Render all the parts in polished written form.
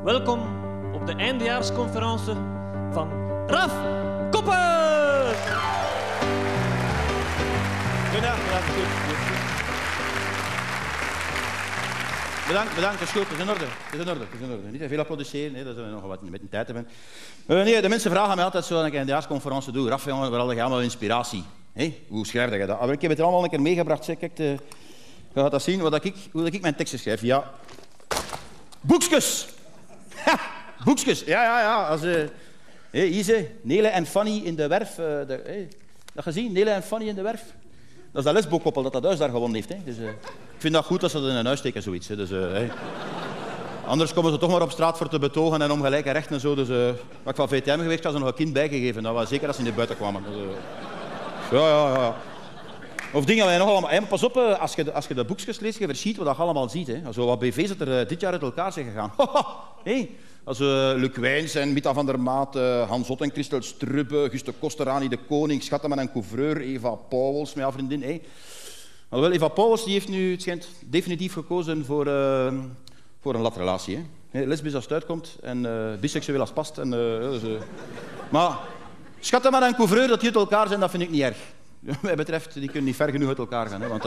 Welkom op de eindejaarsconferentie van Raf Koppers! Bedankt, dat is goed, het is in orde. Niet te veel applaudisseren, nee, dat we nog wat met een tijd hebben. Nee, de mensen vragen mij altijd zo dat ik een eindejaarsconferentie doe. Raf, jongen, waar had je allemaal inspiratie? Hey, hoe schrijf je dat? Maar ik heb het er allemaal een keer meegebracht. Zeg, kijk, je gaat dat zien hoe ik mijn teksten schrijf. Ja. Boekjes! Ha, boekjes, ja. Als, hier ze, Nele en Fanny in de werf. Dat gezien, Nele en Fanny in de werf. Dat is dat lesbokoppel dat huis daar gewonnen heeft. Hè. Dus, ik vind dat goed dat ze dat in een huis steken, zoiets. Hè. Dus, anders komen ze toch maar op straat voor te betogen en om gelijke rechten en zo. Dus, wat ik van VTM geweest had ze nog een kind bijgegeven. Dat was zeker als ze niet buiten kwamen. Dus, ja. Of dingen wij nog allemaal. Hey, pas op, als je de boekjes leest, je verschiet wat je allemaal ziet. Hè. Zo wat BV's dat er dit jaar uit elkaar zijn gegaan. Hey. Als Luc Wijns en Mita van der Maat, Hans Ot en Christel Strubbe, Guste Kosterani, de Koning, Schatteman en Couvreur, Eva Pauwels, mijn vriendin. Hey. Alhoewel, Eva Pauwels die heeft nu, het schijnt, definitief gekozen voor een latrelatie. Hè. Hey, lesbisch als het uitkomt en biseksueel als past. En, dus, maar Schatteman en Couvreur, dat die uit elkaar zijn, dat vind ik niet erg. Wat mij betreft, die kunnen niet ver genoeg uit elkaar gaan. Hè, want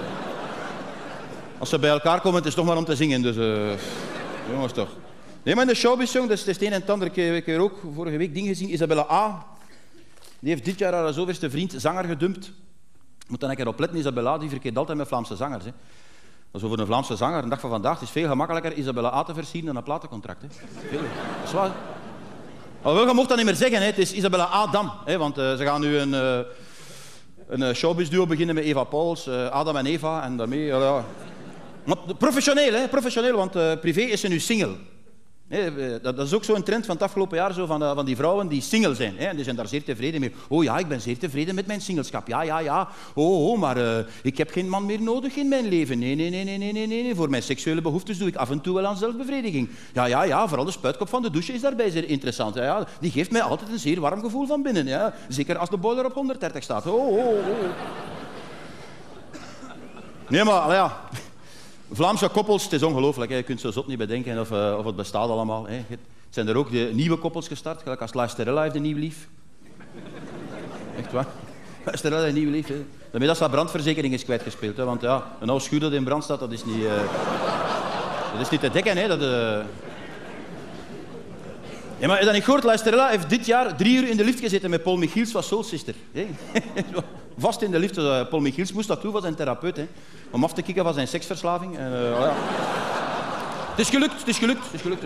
als ze bij elkaar komen, het is toch maar om te zingen. Dus jongens toch. Nee, maar in de showbiz, dat is het een en het ander. Ik heb ook vorige week dingen gezien. Isabella A. Die heeft dit jaar haar zoveelste vriend zanger gedumpt. Moet dan een keer opletten, Isabella die verkeert altijd met Vlaamse zangers. Hè. Dat is over een Vlaamse zanger. De dag van vandaag het is veel gemakkelijker Isabella A te versieren dan een platencontract. Hè. Veel. Dat is waar. Alhoewel, je mocht dat niet meer zeggen. Hè. Het is Isabella Adam. Hè, want ze gaan nu een showbiz-duo beginnen met Eva Pauwels, Adam en Eva. En daarmee, ja. Maar professioneel, want privé is ze nu single. Nee, dat is ook zo'n trend van het afgelopen jaar zo van die vrouwen die single zijn. Hè, en die zijn daar zeer tevreden mee. Oh ja, ik ben zeer tevreden met mijn singelschap. Ja. Oh, maar ik heb geen man meer nodig in mijn leven. Nee. Voor mijn seksuele behoeftes doe ik af en toe wel aan zelfbevrediging. Ja. Vooral de spuitkop van de douche is daarbij zeer interessant. Ja, die geeft mij altijd een zeer warm gevoel van binnen. Ja. Zeker als de boiler op 130 staat. Oh. Nee, maar ja... Vlaamse koppels, het is ongelooflijk. Je kunt zo zot niet bedenken of het bestaat allemaal. Hè. Zijn er ook de nieuwe koppels gestart? Gelijk als Luisterella heeft een nieuw lief. Echt waar? Luisterella heeft een nieuw lief. Hè. Daarmee dat zijn brandverzekering is kwijtgespeeld. Hè. Want ja, een oude schuur dat in brand staat, dat is niet te dekken. Hè. Ja, maar heb je dat niet gehoord? Luisterella heeft dit jaar 3 uur in de lift gezeten met Paul Michiels van Soul Sister. Hè. Vast in de lift. Paul Michiels moest dat doen van zijn therapeut. Hè. Om af te kicken van zijn seksverslaving. Ja. Het is gelukt.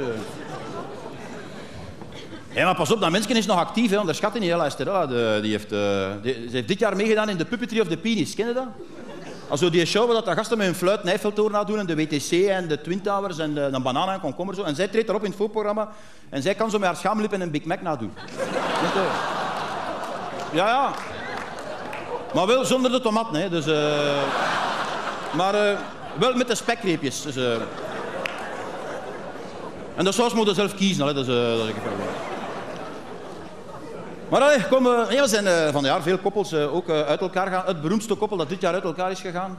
Ja, maar pas op, dat mensje is nog actief. Hè. Onderschat je niet, Luisterella. Ze heeft dit jaar meegedaan in de Puppetry of the Penis. Ken je dat? Also die show waar dat gasten met hun fluit Nijfeltoren nadoen en de WTC en de Twin Towers en de banaan en komkommer. Zo. En zij treedt erop in het voorprogramma en zij kan zo met haar schaamlip en een Big Mac nadoen. Ja. Maar wel zonder de tomaten, hè. Dus, maar wel met de spekreepjes. Dus, en de saus moet je zelf kiezen. Hè. Dus, dat is maar allee, kom, we zijn van het jaar veel koppels ook uit elkaar gaan. Het beroemdste koppel dat dit jaar uit elkaar is gegaan.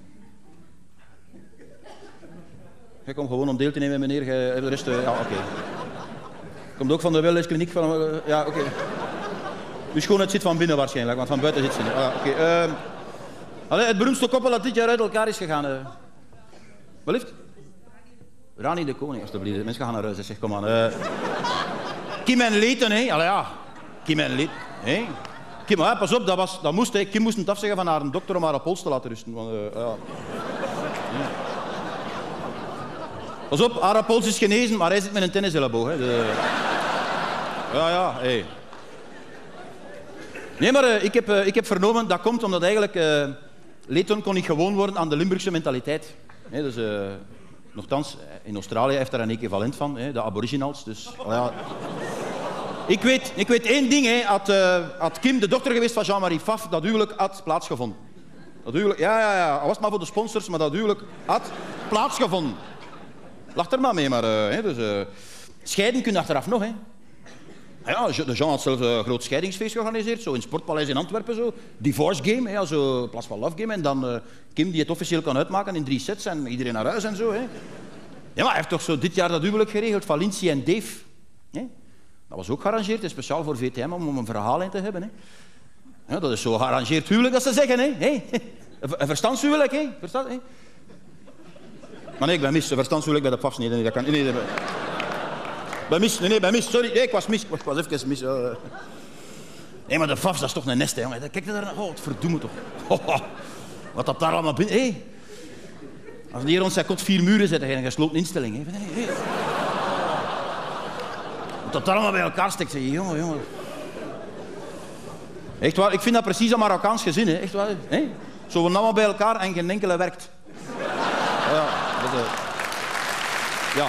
Jij komt gewoon om deel te nemen, meneer. De rest, ja, oké. Komt ook van de wellnesskliniek van... ja, oké. Uw schoonheid zit van binnen waarschijnlijk, want van buiten zit ze niet. Okay. Het beroemdste koppel dat dit jaar uit elkaar is gegaan. Wat liefst? Rani de Koning, alstublieft. Mensen gaan naar huis, zeg, kom aan. Kim en Leten, hè? Allee, ja. Kim en Leten, hè? Kim, pas op, dat moest, hè. Kim moest het afzeggen van haar dokter om haar pols te laten rusten. Want, ja. Pas op, haar pols is genezen, maar hij zit met een tenniselleboog. Hè. Ja, hé. Nee, maar ik heb vernomen, dat komt omdat eigenlijk Leyton kon niet gewoon worden aan de Limburgse mentaliteit. Dus, nochtans, in Australië heeft daar een equivalent van, de aboriginals. Dus, ja. Ik weet één ding, hè. Had Kim de dochter geweest van Jean-Marie Pfaff, dat huwelijk had plaatsgevonden. Dat huwelijk, ja. Al was het maar voor de sponsors, maar dat huwelijk had plaatsgevonden. Lach er maar mee, maar... dus, scheiden kun je achteraf nog, hè. Ja, de Jean had zelfs een groot scheidingsfeest georganiseerd, zo in het Sportpaleis in Antwerpen. Zo. Divorce game, hè, zo, in plaats van love game. En dan Kim die het officieel kan uitmaken in 3 sets en iedereen naar huis en zo. Hè. Ja, maar hij heeft toch zo dit jaar dat huwelijk geregeld van Lindsay en Dave. Nee? Dat was ook gearrangeerd, speciaal voor VTM, om een verhaal in te hebben. Hè? Ja, dat is zo gearrangeerd huwelijk, dat ze zeggen. Hè? Hey? Een verstandshuwelijk, hè? Hè? Maar nee, ik ben mis. Een verstandshuwelijk bij de pafs. Nee, dat kan niet. Ben mis. Sorry, nee, ik was mis. Ik was even mis. Nee, maar de pafs, dat is toch een nest, hè, jongen. Kijk daar naar. Oh, het verdoemen toch. Wat dat daar allemaal binnen... Hey. Als die hier rond zijn kot 4 muren zetten, een gesloten instelling. Hè. Hey. Wat dat daar allemaal bij elkaar steekt, zeg je. Jongen. Echt waar, ik vind dat precies een Marokkaans gezin, hè. Echt waar. Hè? Zo worden allemaal bij elkaar en geen enkele werkt. Ja, dat, ja.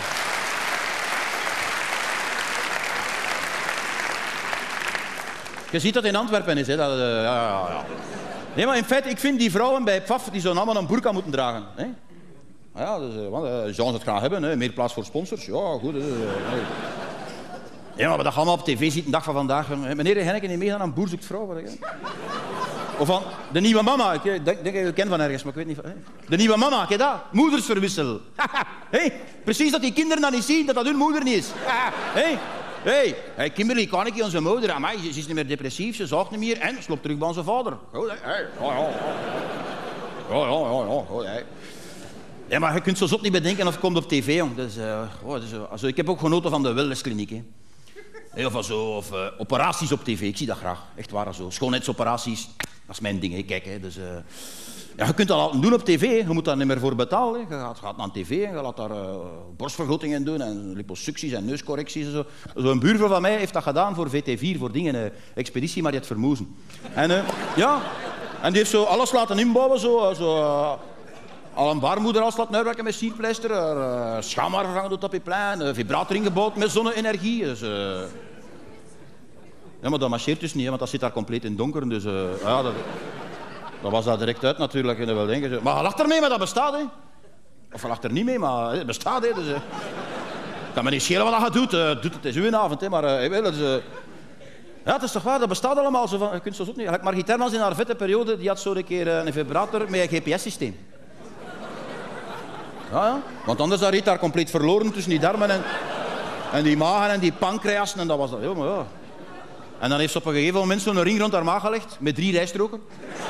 Je ziet dat in Antwerpen is, hè. Dat, ja. Nee, maar in feite, ik vind die vrouwen bij PFAF, die zouden allemaal een burka moeten dragen. Hè. Ja, dus, want Jean het gaan hebben, hè. Meer plaats voor sponsors. Ja, goed. Ja, maar dat gaan we op tv zien, de dag van vandaag. Meneer Henneke niet meegaan aan Boer zoekt vrouw. Of van de nieuwe mama. Ik denk dat je het kent van ergens, maar ik weet niet van... De nieuwe mama, kijk dat. Moedersverwissel. Hey, precies dat die kinderen dan niet zien dat dat hun moeder niet is. Hey, Kimberly, kan ik onze moeder? Amai, ze is niet meer depressief, ze zorgt niet meer en sloopt terug bij onze vader. Ja, maar je kunt zo zot niet bedenken of het komt op tv, jong. Dus, ik heb ook genoten van de wellnesskliniek. Of operaties op tv, ik zie dat graag. Echt waar, zo. Schoonheidsoperaties, dat is mijn ding, hè. Kijk. Hè. Dus, ja, je kunt dat al doen op tv, hè. Je moet daar niet meer voor betalen. Hè. Je gaat naar tv en je laat daar borstvergrotingen doen en liposucties en neuscorrecties en zo. Zo'n buurvrouw van mij heeft dat gedaan voor VT4, voor dingen, expeditie Mariet Vermoezen. En ja, en die heeft zo alles laten inbouwen, al een baarmoeder als laten uitwerken met sierpleister, schaamhaar vervangen door tapijplein, vibrator ingebouwd met zonne-energie. Dus, ja, maar dat marcheert dus niet, hè, want dat zit daar compleet in donker. Dus ja, dat was daar direct uit natuurlijk. En wel denken, maar je lacht ermee, maar dat bestaat. Hè. Of je lacht er niet mee, maar het bestaat. Hè, dus, kan me niet schelen wat je doet. Doet het is uw avond. Hè, maar ja, het is toch waar, dat bestaat allemaal. Zo van, je kunt zo niet. Like Margit Hermans in haar vette periode, die had zo een keer een vibrator met een GPS-systeem. Ja, want anders reed daar compleet verloren tussen die darmen en die magen en die pancreasen en dat was dat. Ja, maar ja. En dan heeft ze op een gegeven moment zo'n ring rond haar maag gelegd met 3 rijstroken.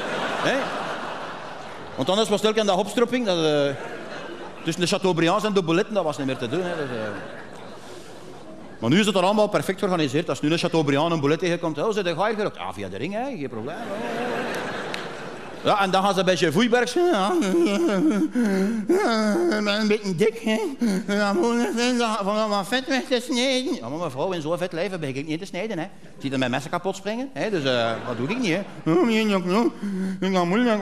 Want anders was telkens dat hopstropping. Tussen de Chateaubriands en de Bouletten, dat was niet meer te doen. Hè. Dus, maar nu is het er allemaal perfect georganiseerd. Als nu een Chateaubriand een Boulet tegenkomt, oh, ze ga je gerokt. Ah, via de ring, hè, geen probleem. Ja, en dan gaan ze bij Voeibergs. Ja, ik ben een beetje dik, hè. Ja, van wat vet weg te snijden. Ja, maar mevrouw, in zo'n vet lijf ben ik niet te snijden, hè. Ik zie er mijn messen kapot springen, hè. Dus dat doe ik niet, hè. Ik ga moeilijk,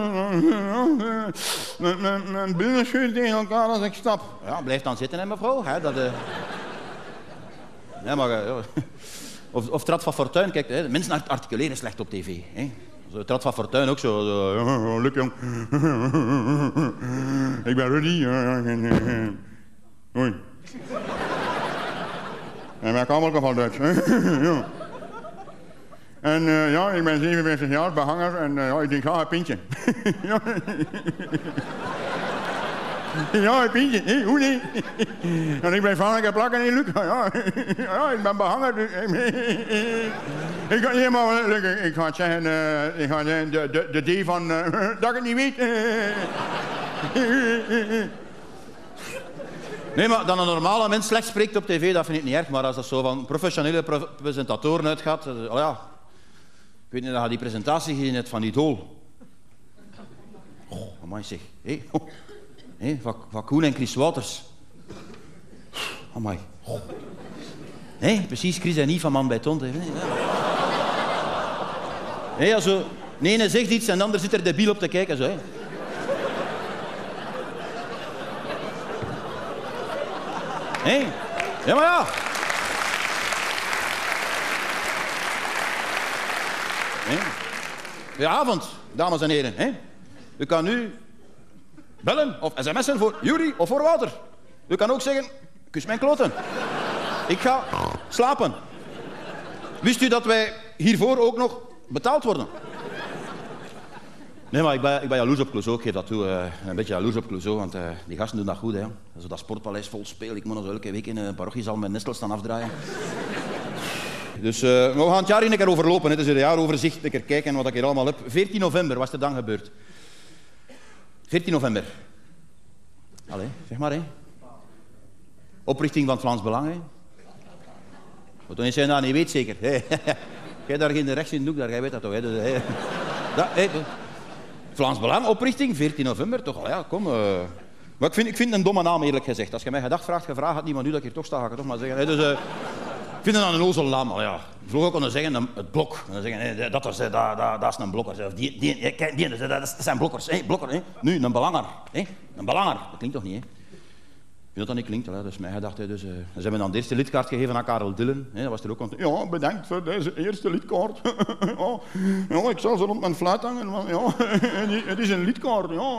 mijn billen schuurt tegen elkaar als ik stap. Ja, blijf dan zitten, hè, mevrouw. Hè, dat, ja, maar... Of Trad van Fortuin, kijk, hè. Mensen articuleren slecht op tv, hè. Trad van Fortuin ook zo. Leuk jong. Ik ben Rudy. Hoi. En wij komen ook van Duits. Ja. En ja, ik ben 47 jaar, behanger en ja, ik drink graag een pintje. Ja, een pintje. Hey, hoe niet? En ik ben van, ik heb plakken in Luc. Ja, ik ben behanger. Ik ga niet helemaal lukken. Ik ga zeggen, de D van, dat ik het niet weet. Nee, maar dat een normale mens slecht spreekt op tv, dat vind ik niet erg. Maar als dat zo van professionele presentatoren uitgaat, oh ja. Ik weet niet dat je die presentatie gezien hebt van Idol. Oh, amai zeg. Hey. Hey, van Koen en Chris Wouters. Amai. Oh. Hey, precies, Chris en Yves van Man bij Tont. Hey, also, de ene zegt iets en de ander zit er debiel op te kijken. Zo, hey. Hey. Ja, maar ja. Hey. Goedenavond, dames en heren. Hey. U kan nu bellen of sms'en voor Yuri of voor Wouter. U kan ook zeggen, kus mijn kloten. Ik ga slapen. Wist u dat wij hiervoor ook nog betaald worden? Nee, maar ik ben jaloers op Clouseau, ik geef dat toe. Een beetje jaloers op Clouseau, want die gasten doen dat goed. Hè. Zo dat sportpaleis vol spelen. Ik moet nog elke week in een parochiezaal met Nestel staan afdraaien. Dus we gaan het jaar een keer overlopen. Het is een jaaroverzicht, een keer kijken wat ik hier allemaal heb. 14 november, wat is er dan gebeurd? 14 november. Allee, zeg maar, hè. Oprichting van het Vlaams Belang, hè. Wat dan is hij dat niet weet, zeker. Hey. Jij daar geen rechts in de hoek, daar, jij weet dat toch, hè. Dus, hey. Vlaams Belang, oprichting, 14 november, toch al, ja, kom. Maar ik vind een domme naam, eerlijk gezegd. Als je mij gedacht vraagt, gevraagd had niemand nu dat ik hier toch sta, ga ik het toch maar zeggen. Hey, dus, ik vind het dan een ozel naam, al ja. Vroeger konden zeggen, het blok. En dan zeggen, hey, dat is een blokker. Of dat zijn blokkers, hey, blokker. Hey. Nu, een belanger. Hey. Een belanger, dat klinkt toch niet, hè? Ik vind dat dat niet klinkt, dat is mijn gedachte. Dus, ze hebben dan de eerste lidkaart gegeven aan Karel Dillen. Dat was er ook aan. Ja, bedankt voor deze eerste lidkaart. Ja, ik zal ze rond mijn fluit hangen. Maar, ja, het is een lidkaart. Ja.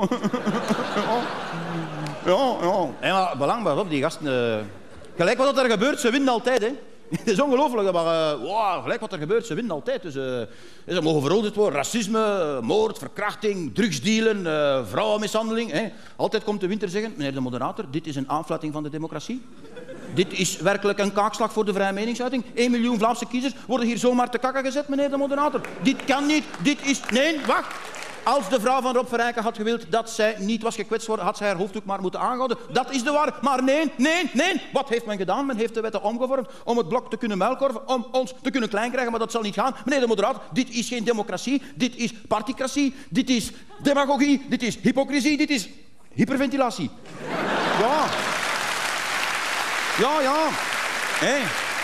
Ja. En maar, belang maar op, die gasten. Gelijk wat er gebeurt, ze winnen altijd. Hè. Het is ongelooflijk, maar wow, gelijk wat er gebeurt, ze winnen altijd. Dus, ze mogen veroordeeld worden. Racisme, moord, verkrachting, drugsdealen, vrouwenmishandeling. Hè. Altijd komt de Winter zeggen, meneer de moderator, dit is een aanfluiting van de democratie. Dit is werkelijk een kaakslag voor de vrije meningsuiting. 1 miljoen Vlaamse kiezers worden hier zomaar te kakken gezet, meneer de moderator. Dit kan niet, dit is... Nee, wacht. Als de vrouw van Rob Verrijken had gewild dat zij niet was gekwetst worden, had zij haar hoofddoek maar moeten aanhouden. Dat is de waar. Maar nee. Wat heeft men gedaan? Men heeft de wetten omgevormd om het blok te kunnen muilkorven, om ons te kunnen klein krijgen, maar dat zal niet gaan. Meneer de moderator, dit is geen democratie, dit is particratie, dit is demagogie, dit is hypocrisie, dit is hyperventilatie. Ja. Hey.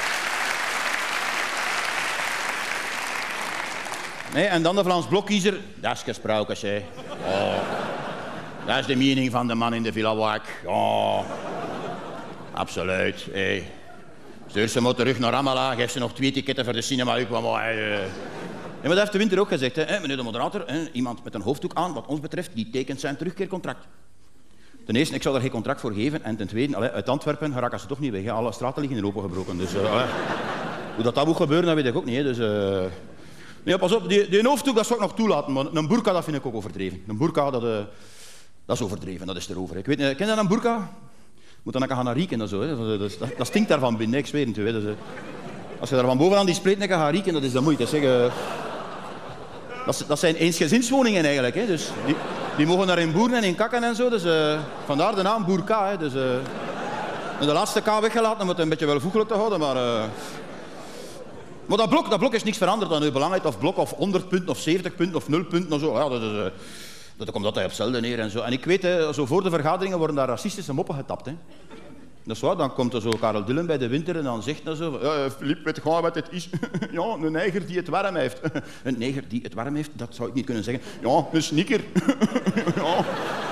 Nee, en dan de Vlaams Blokkiezer, dat is gesproken, zeg. Oh, dat is de mening van de man in de Villa Waak. Oh, absoluut. Hey. Stuur ze maar terug naar Ramallah, geef ze nog 2 ticketten voor de cinema. Ja, maar dat heeft de Winter ook gezegd. Hè. Meneer de moderator, iemand met een hoofddoek aan, wat ons betreft, die tekent zijn terugkeercontract. Ten eerste, ik zou daar geen contract voor geven. En ten tweede, uit Antwerpen geraken ze toch niet weg. Hè. Alle straten liggen in opengebroken. Dus hoe dat moet gebeuren, dat weet ik ook niet. Hè. Dus... Nee, pas op, die hoofddoek dat zou ik nog toelaten, maar een burka dat vind ik ook overdreven. Een burka, dat is overdreven, dat is erover. Ik weet niet, ken je dat, een burka? Moet dan gaan rieken en zo. Hè. Dat stinkt daarvan binnen, ik zweer het u. Dus, als je daar van bovenaan die spleetnekken gaat rieken, dat is de moeite. Zeg, dat zijn eensgezinswoningen eigenlijk. Hè. Dus die mogen daarin boeren en in kakken en zo. Dus, vandaar de naam burka. Hè. Dus, de laatste K weggelaten om het een beetje welvoegelijk te houden, maar... Maar dat blok is niks veranderd aan uw belangheid, of blok of 100 punten, of 70 punten, of 0 punten, of zo. Ja, dat komt altijd op hetzelfde neer en zo. En ik weet, hè, zo voor de vergaderingen worden daar racistische moppen getapt. Hè. Dat is waar, dan komt er zo Karel Dillen bij de Winter en dan zegt hij zo... Filip, weet je wat het is? Ja, een neger die het warm heeft. Een neger die het warm heeft, dat zou ik niet kunnen zeggen. Ja, een snikker. Ja.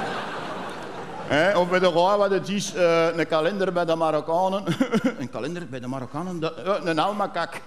Of weet je wat het is? Een kalender bij de Marokkanen. Een kalender bij de Marokkanen? Een almakak.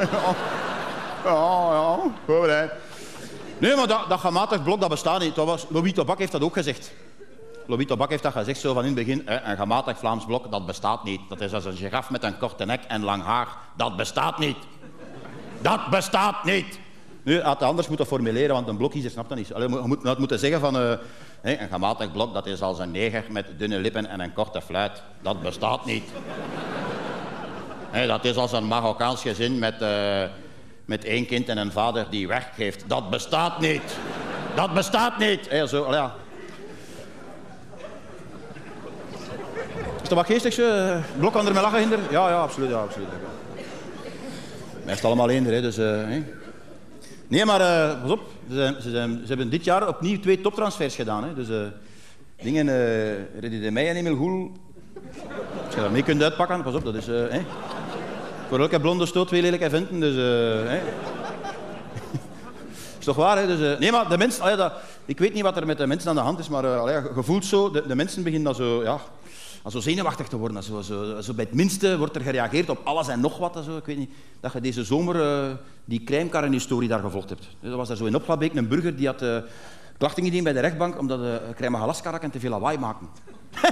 Ja. Goed, hè. Nee, maar dat gematigd blok, dat bestaat niet. Louis Tobak heeft dat ook gezegd. Louis Tobak heeft dat gezegd zo van in het begin. Een gematigd Vlaams blok, dat bestaat niet. Dat is als een giraf met een korte nek en lang haar. Dat bestaat niet. Dat bestaat niet. Nu, had hij anders moeten formuleren, want een blokkiezer snapt dat niet. Allee, je had moeten zeggen van... een gematigd blok, dat is als een neger met dunne lippen en een korte fluit. Dat bestaat niet. Dat is als een Marokkaans gezin met 1 kind en een vader die werk geeft. Dat bestaat niet. Dat bestaat niet. Zo, ja. Is dat wat geestig? Blok kan er met lachen hinder? Ja, absoluut. Ja, absoluut. Maar het is allemaal eender, dus... Nee, maar pas op, ze hebben dit jaar opnieuw 2 toptransfers gedaan. Hè. Dus Reddy de Meij en Emil Goel. Als je dat mee kunt uitpakken, pas op, dat is... Voor elke blonde stoot 2 lelijke venten, dus... is toch waar, hè? Dus, nee, maar de mensen... ik weet niet wat er met de mensen aan de hand is, maar je voelt zo... De mensen beginnen dan zo... Ja, zo zenuwachtig te worden. Zo bij het minste wordt er gereageerd op alles en nog wat. Zo. Ik weet niet dat je deze zomer die crèmekarren-historie daar gevolgd hebt. Er was daar zo in Opgabeek een burger die had klachten ingediend bij de rechtbank omdat de crème-galaskarren te veel lawaai maakten.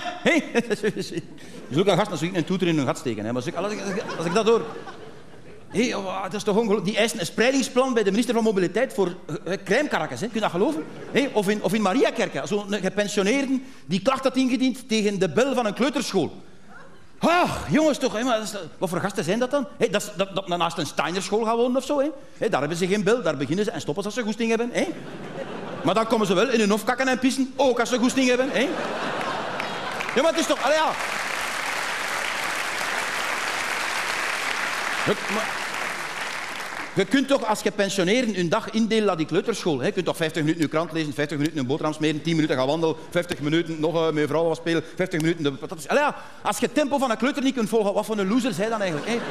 Hey, zoek een gast, dan zou ik een toeter in hun gat steken. Hè. Maar als ik dat hoor... Hey, dat is toch ongelooflijk. Die eisen een spreidingsplan bij de minister van Mobiliteit voor crèmekarakkers. Kun je dat geloven? Hey, of in Mariakerke. Zo'n gepensioneerde die klacht had ingediend tegen de bel van een kleuterschool. Jongens toch, maar wat voor gasten zijn dat dan? Hey, dat naast een Steinerschool gaan wonen of zo. Hey, daar hebben ze geen bel, daar beginnen ze en stoppen ze als ze goesting hebben. Hey. Maar dan komen ze wel in hun hof kakken en pissen, ook als ze goesting hebben. Hey. Ja, maar het is toch... Allee, ja. Je kunt toch als gepensioneerden een dag indelen naar die kleuterschool. Je kunt toch 50 minuten je krant lezen, 50 minuten een boterham smeren, 10 minuten gaan wandelen, 50 minuten nog met vrouwen spelen, 50 minuten... Ja, als je het tempo van een kleuter niet kunt volgen, wat voor een loser zij dan eigenlijk? Hè?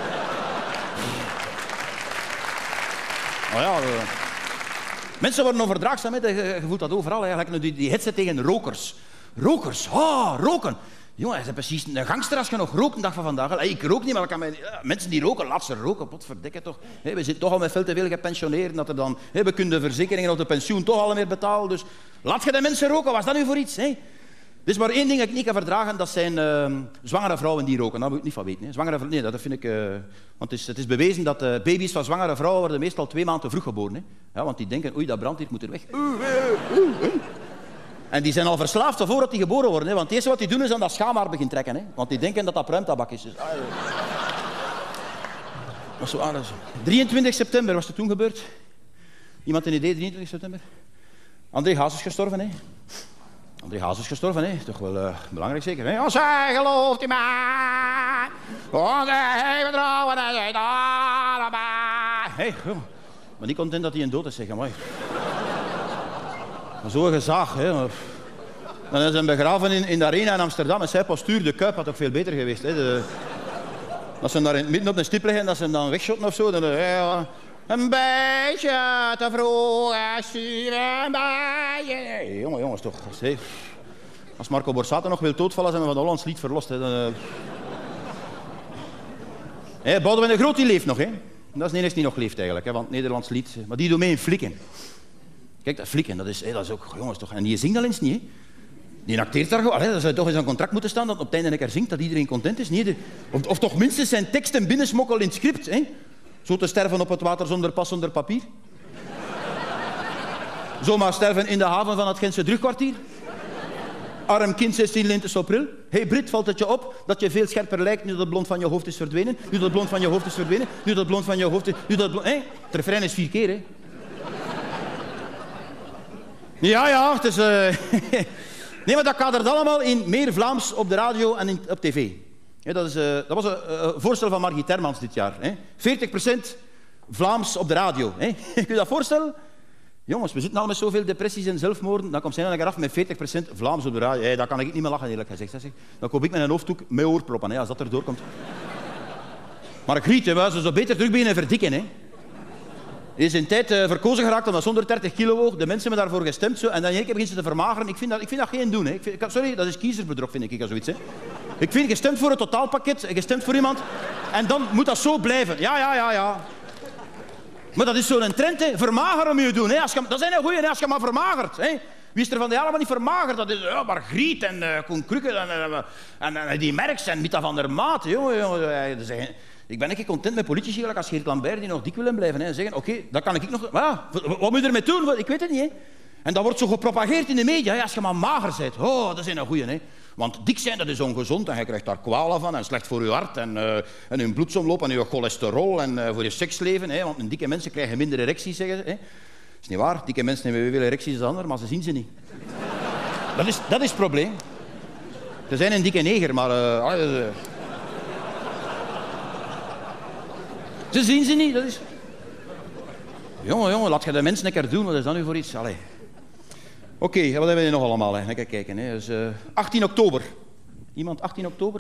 Mensen worden onverdraagzaam, je voelt dat overal. Eigenlijk die hetze tegen rokers. Rokers, roken. Jongen, hij is precies een gangster als je nog rookt een dag van vandaag. Ik rook niet, maar mensen die roken, laat ze roken. Potverdikke toch. We zitten toch al met veel te veel gepensioneerden. Dat er dan, we kunnen de verzekeringen of de pensioen toch al meer betalen. Dus laat je de mensen roken. Wat is dat nu voor iets? Er is maar één ding dat ik niet kan verdragen. Dat zijn zwangere vrouwen die roken. Daar moet ik niet van weten. Zwangere vrouwen, nee, dat vind ik... want het is bewezen dat baby's van zwangere vrouwen worden meestal 2 maanden te vroeg geboren. Ja, want die denken, oei, dat brandt hier, moet er weg. En die zijn al verslaafd voordat die geboren worden. Want het eerste wat die doen is aan dat schaamhaar beginnen trekken. Want die denken dat dat pruimtabak is. Dus, dat is zo aardig. 23 september was het toen gebeurd. Iemand een idee, 23 september? André Hazes gestorven. André Hazes gestorven. Toch wel belangrijk zeker. Hè? Als hij gelooft in mij. Als hij vertrouwen en hij allebei. Maar niet content dat hij een dood is, zeg maar. Zo'n gezaag. Dan is hij begraven in de arena in Amsterdam. En zijn postuur, de Kuip, had ook veel beter geweest. Dat ze daar midden op de stip liggen en dat ze hem dan wegschotten of zo. Dan, een beetje te vroeg, een beetje... Jongens, toch. Als Marco Borsato nog wil doodvallen, zijn we van het Hollands lied verlost. Boudewijn de Groot die leeft nog. Dat is de enige die nog leeft eigenlijk, want het Nederlands lied... Maar die doet mee in Flikken. Kijk, dat Flikken, dat is ook... Jongens, toch. En die zingt al eens niet, Die acteert daar gewoon. Dat zou toch in zijn contract moeten staan dat op het einde een keer zingt, dat iedereen content is. Nee, of toch minstens zijn teksten binnensmokkelen in het script. Zo te sterven op het water zonder pas, zonder papier. Zomaar sterven in de haven van het Gentse Drugkwartier. Arm kind, 16 lentes april. Hey Brit, valt het je op dat je veel scherper lijkt nu dat het blond van je hoofd is verdwenen? Nu dat het blond van je hoofd is verdwenen? Nu dat het blond van je hoofd is... Nu dat het het refrein is 4 keer, Ja, het is... Nee, maar dat kadert allemaal in meer Vlaams op de radio en op tv. Dat was een voorstel van Margriet Hermans dit jaar. 40% Vlaams op de radio. Kun je dat voorstellen? Jongens, we zitten al met zoveel depressies en zelfmoorden. Dan komt zij dan eraf met 40% Vlaams op de radio. Daar kan ik niet meer lachen, eerlijk gezegd. Dan koop ik met een hoofddoek met oorproppen, als dat erdoor komt. Maar Griet, ze zo beter terug beginnen verdikken. Hij is in tijd verkozen geraakt omdat ze 130 kilo woog. De mensen hebben daarvoor gestemd. Zo, en dan in één keer begint ze te vermageren. Ik vind dat geen doen. Sorry, dat is kiezersbedrog, vind ik, zoiets. Ik vind, je stemt voor het totaalpakket, je stemt voor iemand. En dan moet dat zo blijven. Ja. Maar dat is zo'n trend, vermageren moet je doen. Dat is een goeie, als je maar vermagert. Wie is er van die allemaal niet vermagerd? Dat is maar Griet en Koen Krukke en die Merks en Mita van der Maat. Jongen. Ik ben echt content met politici als Geert Lambert die nog dik willen blijven. En zeggen, oké, dat kan ik nog... Wat moet je ermee doen? Ik weet het niet. En dat wordt zo gepropageerd in de media. Als je maar mager bent. Dat is een goeie. Want dik zijn, dat is ongezond en je krijgt daar kwalen van en slecht voor je hart en je bloedsomloop en je cholesterol en voor je seksleven. Want dikke mensen krijgen minder erecties, zeggen ze. Dat is niet waar. Dikke mensen hebben veel erecties als anderen, maar ze zien ze niet. Dat is het probleem. Ze zijn een dikke neger, maar... Ze zien ze niet, dat is... Jongen, laat je de mensen een keer doen, wat is dat nu voor iets? Oké, wat hebben we hier nog allemaal? Even kijken. Dus, 18 oktober. Iemand 18 oktober?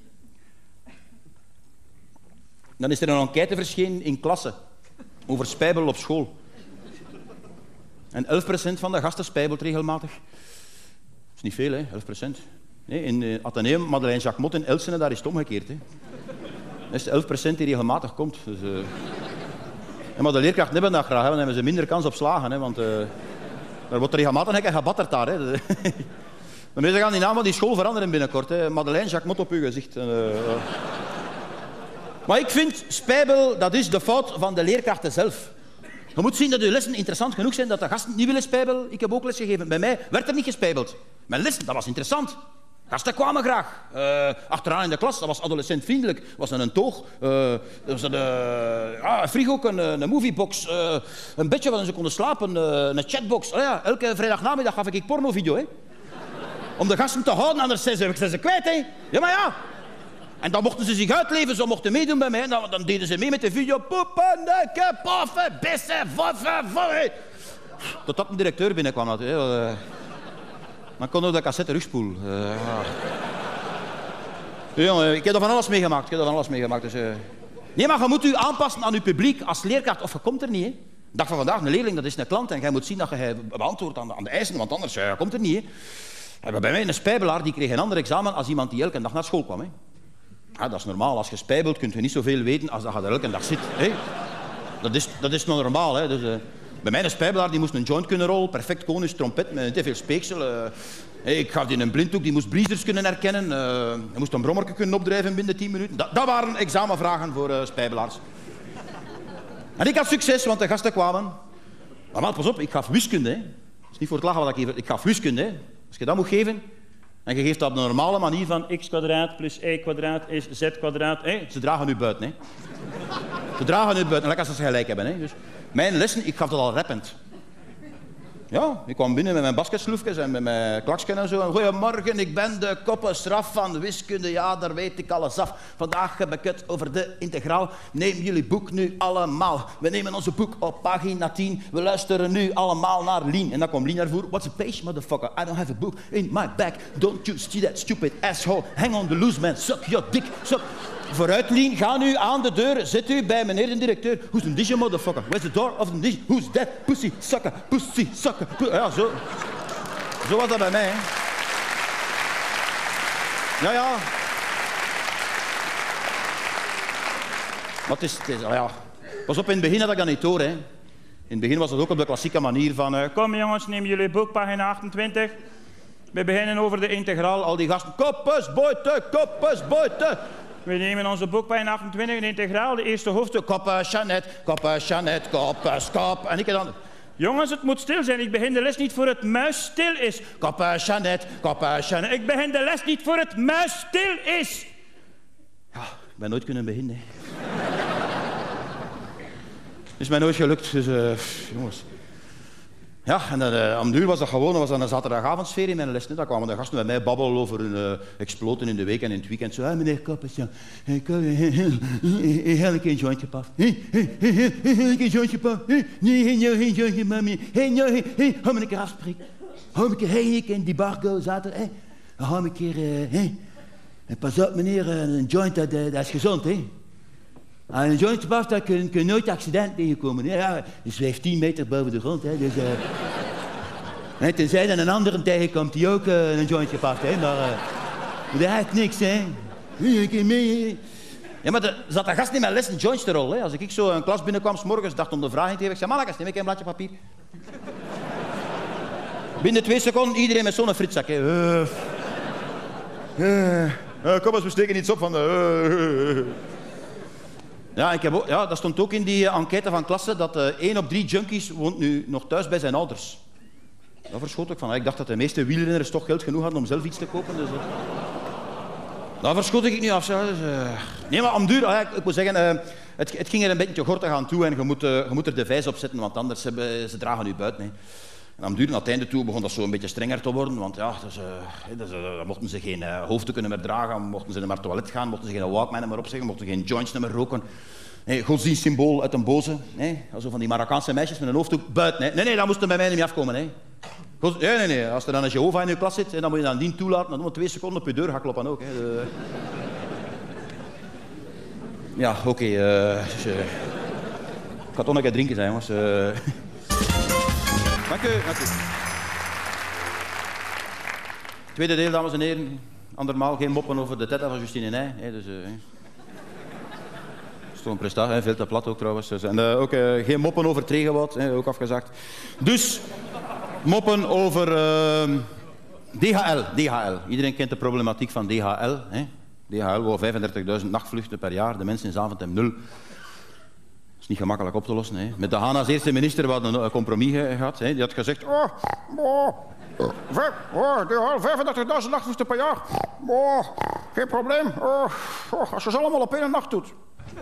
Dan is er een enquête verschenen in klasse over spijbelen op school. En 11% van de gasten spijbelt regelmatig. Dat is niet veel, 11%. Nee, in het Atheneum, Madeleine Jacquemot in Elsene, daar is het omgekeerd. Dat is 11% die regelmatig komt. Dus, maar de leerkrachten hebben dat graag, dan hebben ze minder kans op slagen. Want er wordt regelmatig gebatterd daar. De mensen gaan die naam van die school veranderen binnenkort. Madeleine Jacquemot op uw gezicht. Maar ik vind, spijbel, dat is de fout van de leerkrachten zelf. Je moet zien dat je lessen interessant genoeg zijn dat de gasten niet willen spijbelen. Ik heb ook les gegeven. Bij mij werd er niet gespijbeld. Mijn lessen, dat was interessant. Gasten kwamen graag. Achteraan in de klas, dat was adolescentvriendelijk. Was een toog, was een frigo, een moviebox, een bedje waarin ze konden slapen, een chatbox. Oh ja, elke vrijdagnamiddag gaf ik pornovideo. Hè. Om de gasten te houden, anders zijn ze kwijt. Hè. Ja, maar ja. En dan mochten ze zich uitleven, ze mochten meedoen bij mij. Dan deden ze mee met de video. Poepen, neuken, poffen, bessen, voffen, voffen. Totdat een directeur binnenkwam. Dan kon op de cassette terugspoelen. Jongen, ik heb er van alles meegemaakt. Dus, Nee, maar je moet je aanpassen aan je publiek als leerkracht. Of je komt er niet. Hè. De dag van vandaag, een leerling, dat is een klant. En jij moet zien dat je beantwoordt aan de eisen, want anders komt er niet. Hè. Bij mij een spijbelaar die kreeg een ander examen als iemand die elke dag naar school kwam. Hè. Ja, dat is normaal. Als je spijbelt, kun je niet zoveel weten als dat je er elke dag zit. Hè. Dat is nog normaal. Hè. Dus, bij mij een spijbelaar die moest een joint kunnen rollen, perfect konus, trompet met te veel speeksel. Ik gaf die een blinddoek, die moest breezers kunnen herkennen. Hij moest een brommerke kunnen opdrijven binnen 10 minuten. Dat waren examenvragen voor spijbelaars. En ik had succes, want de gasten kwamen. Maar pas op, ik gaf wiskunde. Hè. Dat is niet voor het lachen wat ik geef. Ik gaf wiskunde. Hè. Als je dat moet geven, en je geeft dat op een normale manier van x kwadraat plus y kwadraat is z kwadraat. Hè. Ze dragen nu buiten. Hè. Ze dragen nu buiten, lekker als ze gelijk hebben. Hè. Dus mijn lessen, ik gaf dat al rappend. Ja, ik kwam binnen met mijn basketsloefjes en met mijn klaksken en zo. En goeiemorgen, ik ben de koppenstraf van wiskunde. Ja, daar weet ik alles af. Vandaag heb ik het over de integraal. Neem jullie boek nu allemaal. We nemen onze boek op pagina 10. We luisteren nu allemaal naar Lien. En dan kwam Lien naar voren. What's a page, motherfucker? I don't have a book in my bag. Don't you see that stupid asshole? Hang on the loose, man. Suck your dick. Suck. Vooruit, Lien, ga nu aan de deur. Zit u bij meneer de directeur. Who's the DJ, motherfucker? Where's the door of the DJ? Who's that? Pussy, sucker, pussy, sucker. Ja, zo. Zo was dat bij mij, hè. Ja. Maar het is ja. Pas op, in het begin had ik dat niet door, hè. In het begin was het ook op de klassieke manier van... Kom jongens, neem jullie boek, pagina 28. We beginnen over de integraal. Al die gasten, koppesbouten, koppesbouten. We nemen onze boek, pagina 28, de integraal, de eerste hoofdstuk. Koppes, Jeannette, koppes, kop. En ik dan... Jongens, het moet stil zijn. Ik begin de les niet voor het muis stil is. Koppes, Jeannette. Ik begin de les niet voor het muis stil is. Ja, ik ben nooit kunnen beginnen. Is mij nooit gelukt, dus jongens. Ja, en om de uur was dat gewoon, was dat een zaterdagavondsfeer in mijn les. Dan kwamen de gasten met mij babbelen over hun exploten in de week en in het weekend. Zo, meneer Koppes, ja, ik heb een keer een jointje gepakt. Een keer jointje gepakt. Nee, geen jointje, mami. Ga me een keer afspreken. Ga me een keer, die bar go zaterdag. Ga me een keer, pas op meneer, een joint, dat is gezond, hè. Aan een jointje past, daar kun je nooit accident tegenkomen. Ja, je zweeft 10 meter boven de grond. Hè, dus, tenzij dan een andere tegenkomt die ook een jointje past. Hè, maar dat heeft niks. Hè. Ja, maar er zat een gast in mijn les een jointje te rollen. Hè. Als ik zo een klas binnenkwam, 's morgens dacht om de vraag in te geven. Ik zei, mannetjes, neem ik een bladje papier. Binnen 2 seconden, iedereen met zo'n fritzak. Kom eens, we steken iets op van de... Ja, dat stond ook in die enquête van klasse dat 1 op 3 junkies woont nu nog thuis bij zijn ouders. Daar verschoot ik van. Ik dacht dat de meeste wielrenners toch geld genoeg hadden om zelf iets te kopen. Dus, daar verschoot ik niet af. Dus, nee, maar om duur, ik moet zeggen, het ging er een beetje gortig aan toe en je moet er de vijs op zetten, want anders ze dragen nu buiten. Hè. En aan duur, naar het einde toe begon dat zo een beetje strenger te worden, want ja, dan mochten ze geen hoofddoeken meer dragen, mochten ze naar het toilet gaan, mochten ze geen Walkman meer opzeggen, mochten ze geen joints meer roken. Nee, godsdienstsymbool uit een boze. Nee, also van die Marokkaanse meisjes met een hoofddoek buiten. Hè. Nee, dat moest er bij mij niet meer afkomen. Hè. Nee. Als er dan een Jehovah in je klas zit, dan moet je dan die toelaten, dan moet 2 seconden op je deur gaan kloppen ook. Hè. Ja, oké. Ik ga toch nog een keer drinken zijn, jongens. Dank u. Tweede deel, dames en heren. Andermaal geen moppen over de tetta van Justine Nij. Dus, een prestatie, veel te plat ook trouwens. En ook geen moppen over Tregewoud, ook afgezakt. Dus, moppen over DHL. Iedereen kent de problematiek van DHL. Hè? DHL wou 35.000 nachtvluchten per jaar, de mensen in Zaventem 0. Dat is niet gemakkelijk op te lossen. Hè. Met de Haan als eerste minister hadden een compromis gehad. Hè. Die had gezegd... DHL 35.000 nachtvluchten per jaar. Geen probleem. Als je ze allemaal op één nacht doet.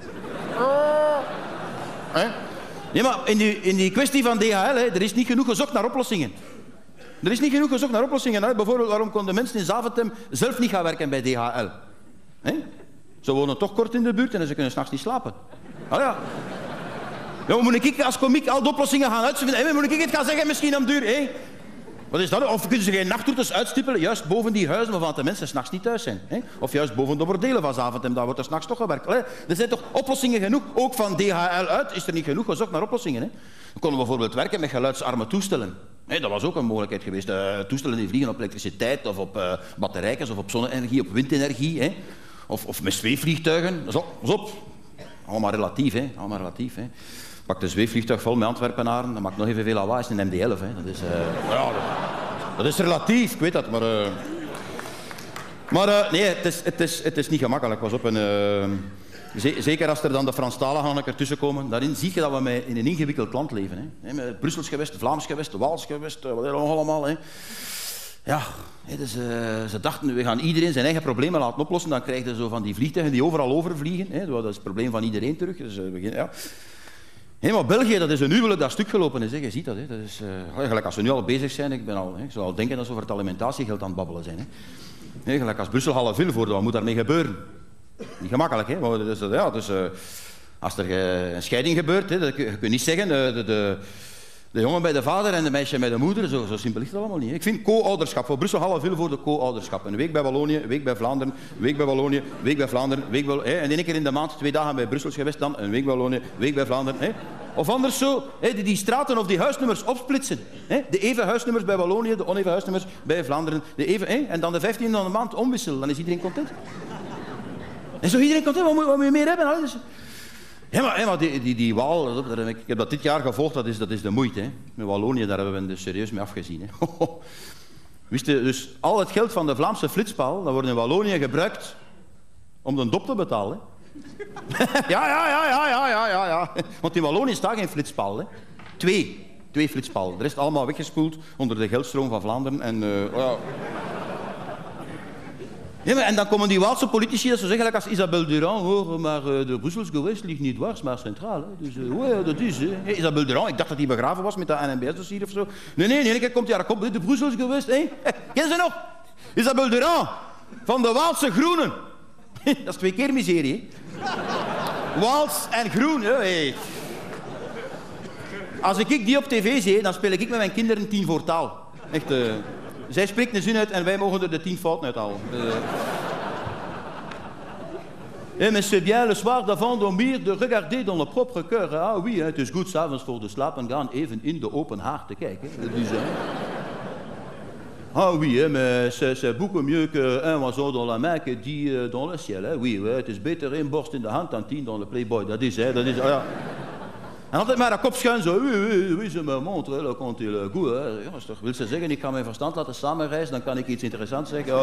Nee, maar in die kwestie van DHL, hè, er is niet genoeg gezocht naar oplossingen. Er is niet genoeg gezocht naar oplossingen. Hè. Bijvoorbeeld, waarom konden mensen in Zaventem zelf niet gaan werken bij DHL? Hè? Ze wonen toch kort in de buurt en ze kunnen 's nachts niet slapen. Ah, ja. Ja, moet ik als komiek al de oplossingen gaan uitvinden? Hey, moet ik het gaan zeggen misschien om duur? Hey? Wat is dat? Of kunnen ze geen nachtroutes uitstippelen, juist boven die huizen waarvan de mensen 's nachts niet thuis zijn? Hè? Of juist boven de bordelen van Zaventem, daar wordt er 's nachts toch gewerkt. Allee, er zijn toch oplossingen genoeg? Ook van DHL uit is er niet genoeg gezocht naar oplossingen. Hè? We konden bijvoorbeeld werken met geluidsarme toestellen. Hey, dat was ook een mogelijkheid geweest. Toestellen die vliegen op elektriciteit of op batterijken of op zonne-energie, op windenergie. Hè? Of met zweefvliegtuigen. Pas op. Allemaal relatief, hè. Allemaal relatief, hè. Pak een zweefvliegtuig vol met Antwerpenaren, dat maakt nog evenveel lawaai als een MD-11. Hè. Dat is relatief, ik weet dat, maar... nee, het is niet gemakkelijk. Pas op. Zeker als er dan de Franstaligen ertussen komen, daarin zie je dat we in een ingewikkeld land leven. Hè. Met Brussels gewest, Vlaams gewest, Waals gewest, wat nog allemaal. Hè. Ja, dus, ze dachten, we gaan iedereen zijn eigen problemen laten oplossen. Dan krijg je zo van die vliegtuigen die overal overvliegen. Hè. Dat is het probleem van iedereen terug. Dus, ja. Hey, maar België, dat is een huwelijk dat stuk gelopen is. Hè. Je ziet dat. Hè. Dat is, gelijk als we nu al bezig zijn, ik zou al denken dat ze over het alimentatiegeld aan het babbelen zijn. Hè. Hey, gelijk als Brussel Halle-Vilvoorde, wat moet daarmee gebeuren? Niet gemakkelijk, hè. Maar, dus, als er een scheiding gebeurt, hè, je kunt niet zeggen... De jongen bij de vader en de meisje bij de moeder, zo simpel is het allemaal niet. Ik vind co-ouderschap, voor Brussel Halle-Vilvoorde co-ouderschap. Een week bij Wallonië, een week bij Vlaanderen, een week bij Wallonië, een week bij Vlaanderen, een week bij... En één keer in de maand, 2 dagen bij Brussel geweest, dan een week bij Wallonië, een week bij Vlaanderen. Hè. Of anders zo, hè, die straten of die huisnummers opsplitsen. Hè. De even huisnummers bij Wallonië, de oneven huisnummers bij Vlaanderen. De even, hè, en dan de 15e van de maand omwisselen, dan is iedereen content. En zo iedereen content, wat moet je meer hebben? Alles? Ja, maar die Waal, ik heb dat dit jaar gevolgd, dat is de moeite. Hè. Met Wallonië, daar hebben we er serieus mee afgezien. Hè. Wist je, dus al het geld van de Vlaamse flitspaal, dat wordt in Wallonië gebruikt om de dop te betalen. Hè. Ja. Want in Wallonië staat geen flitspaal. Hè. Twee flitspalen. De rest allemaal weggespoeld onder de geldstroom van Vlaanderen. En, Ja, en dan komen die Waalse politici dat ze zeggen, als Isabelle Durand, hoor, maar de Brussels gewest ligt niet dwars, maar centraal. Hè. Dus dat is. Hè. Isabelle Durand, ik dacht dat hij begraven was met dat NMBS-dossier of zo. Nee, keer komt hij haar kop, de Brussels gewest. Hè. Ken ze nog? Isabelle Durand, van de Waalse Groenen. Dat is 2 keer miserie. Hè. Waals en Groen. Hè. Als ik die op tv zie, dan speel ik met mijn kinderen 10 voor taal. Echt... Zij spreekt een zin uit en wij mogen er de 10 fouten uithalen. Mais c'est bien le soir d'avant dormir de regarder dans le propre cœur. Ah oui, het is goed 's avonds voor de slapen gaan even in de open haard te kijken. Ah oui, mais c'est beaucoup mieux qu'un oiseau dans la main que 10 dans le ciel. Hè. Oui, het is beter 1 borst in de hand dan 10 dans le Playboy. Dat is, ja. En altijd maar dat kop schuin zo. Oui, je me montre, là, quand il est goed. Jongens, toch, wil ze zeggen, ik ga mijn verstand laten samenreizen, dan kan ik iets interessants zeggen.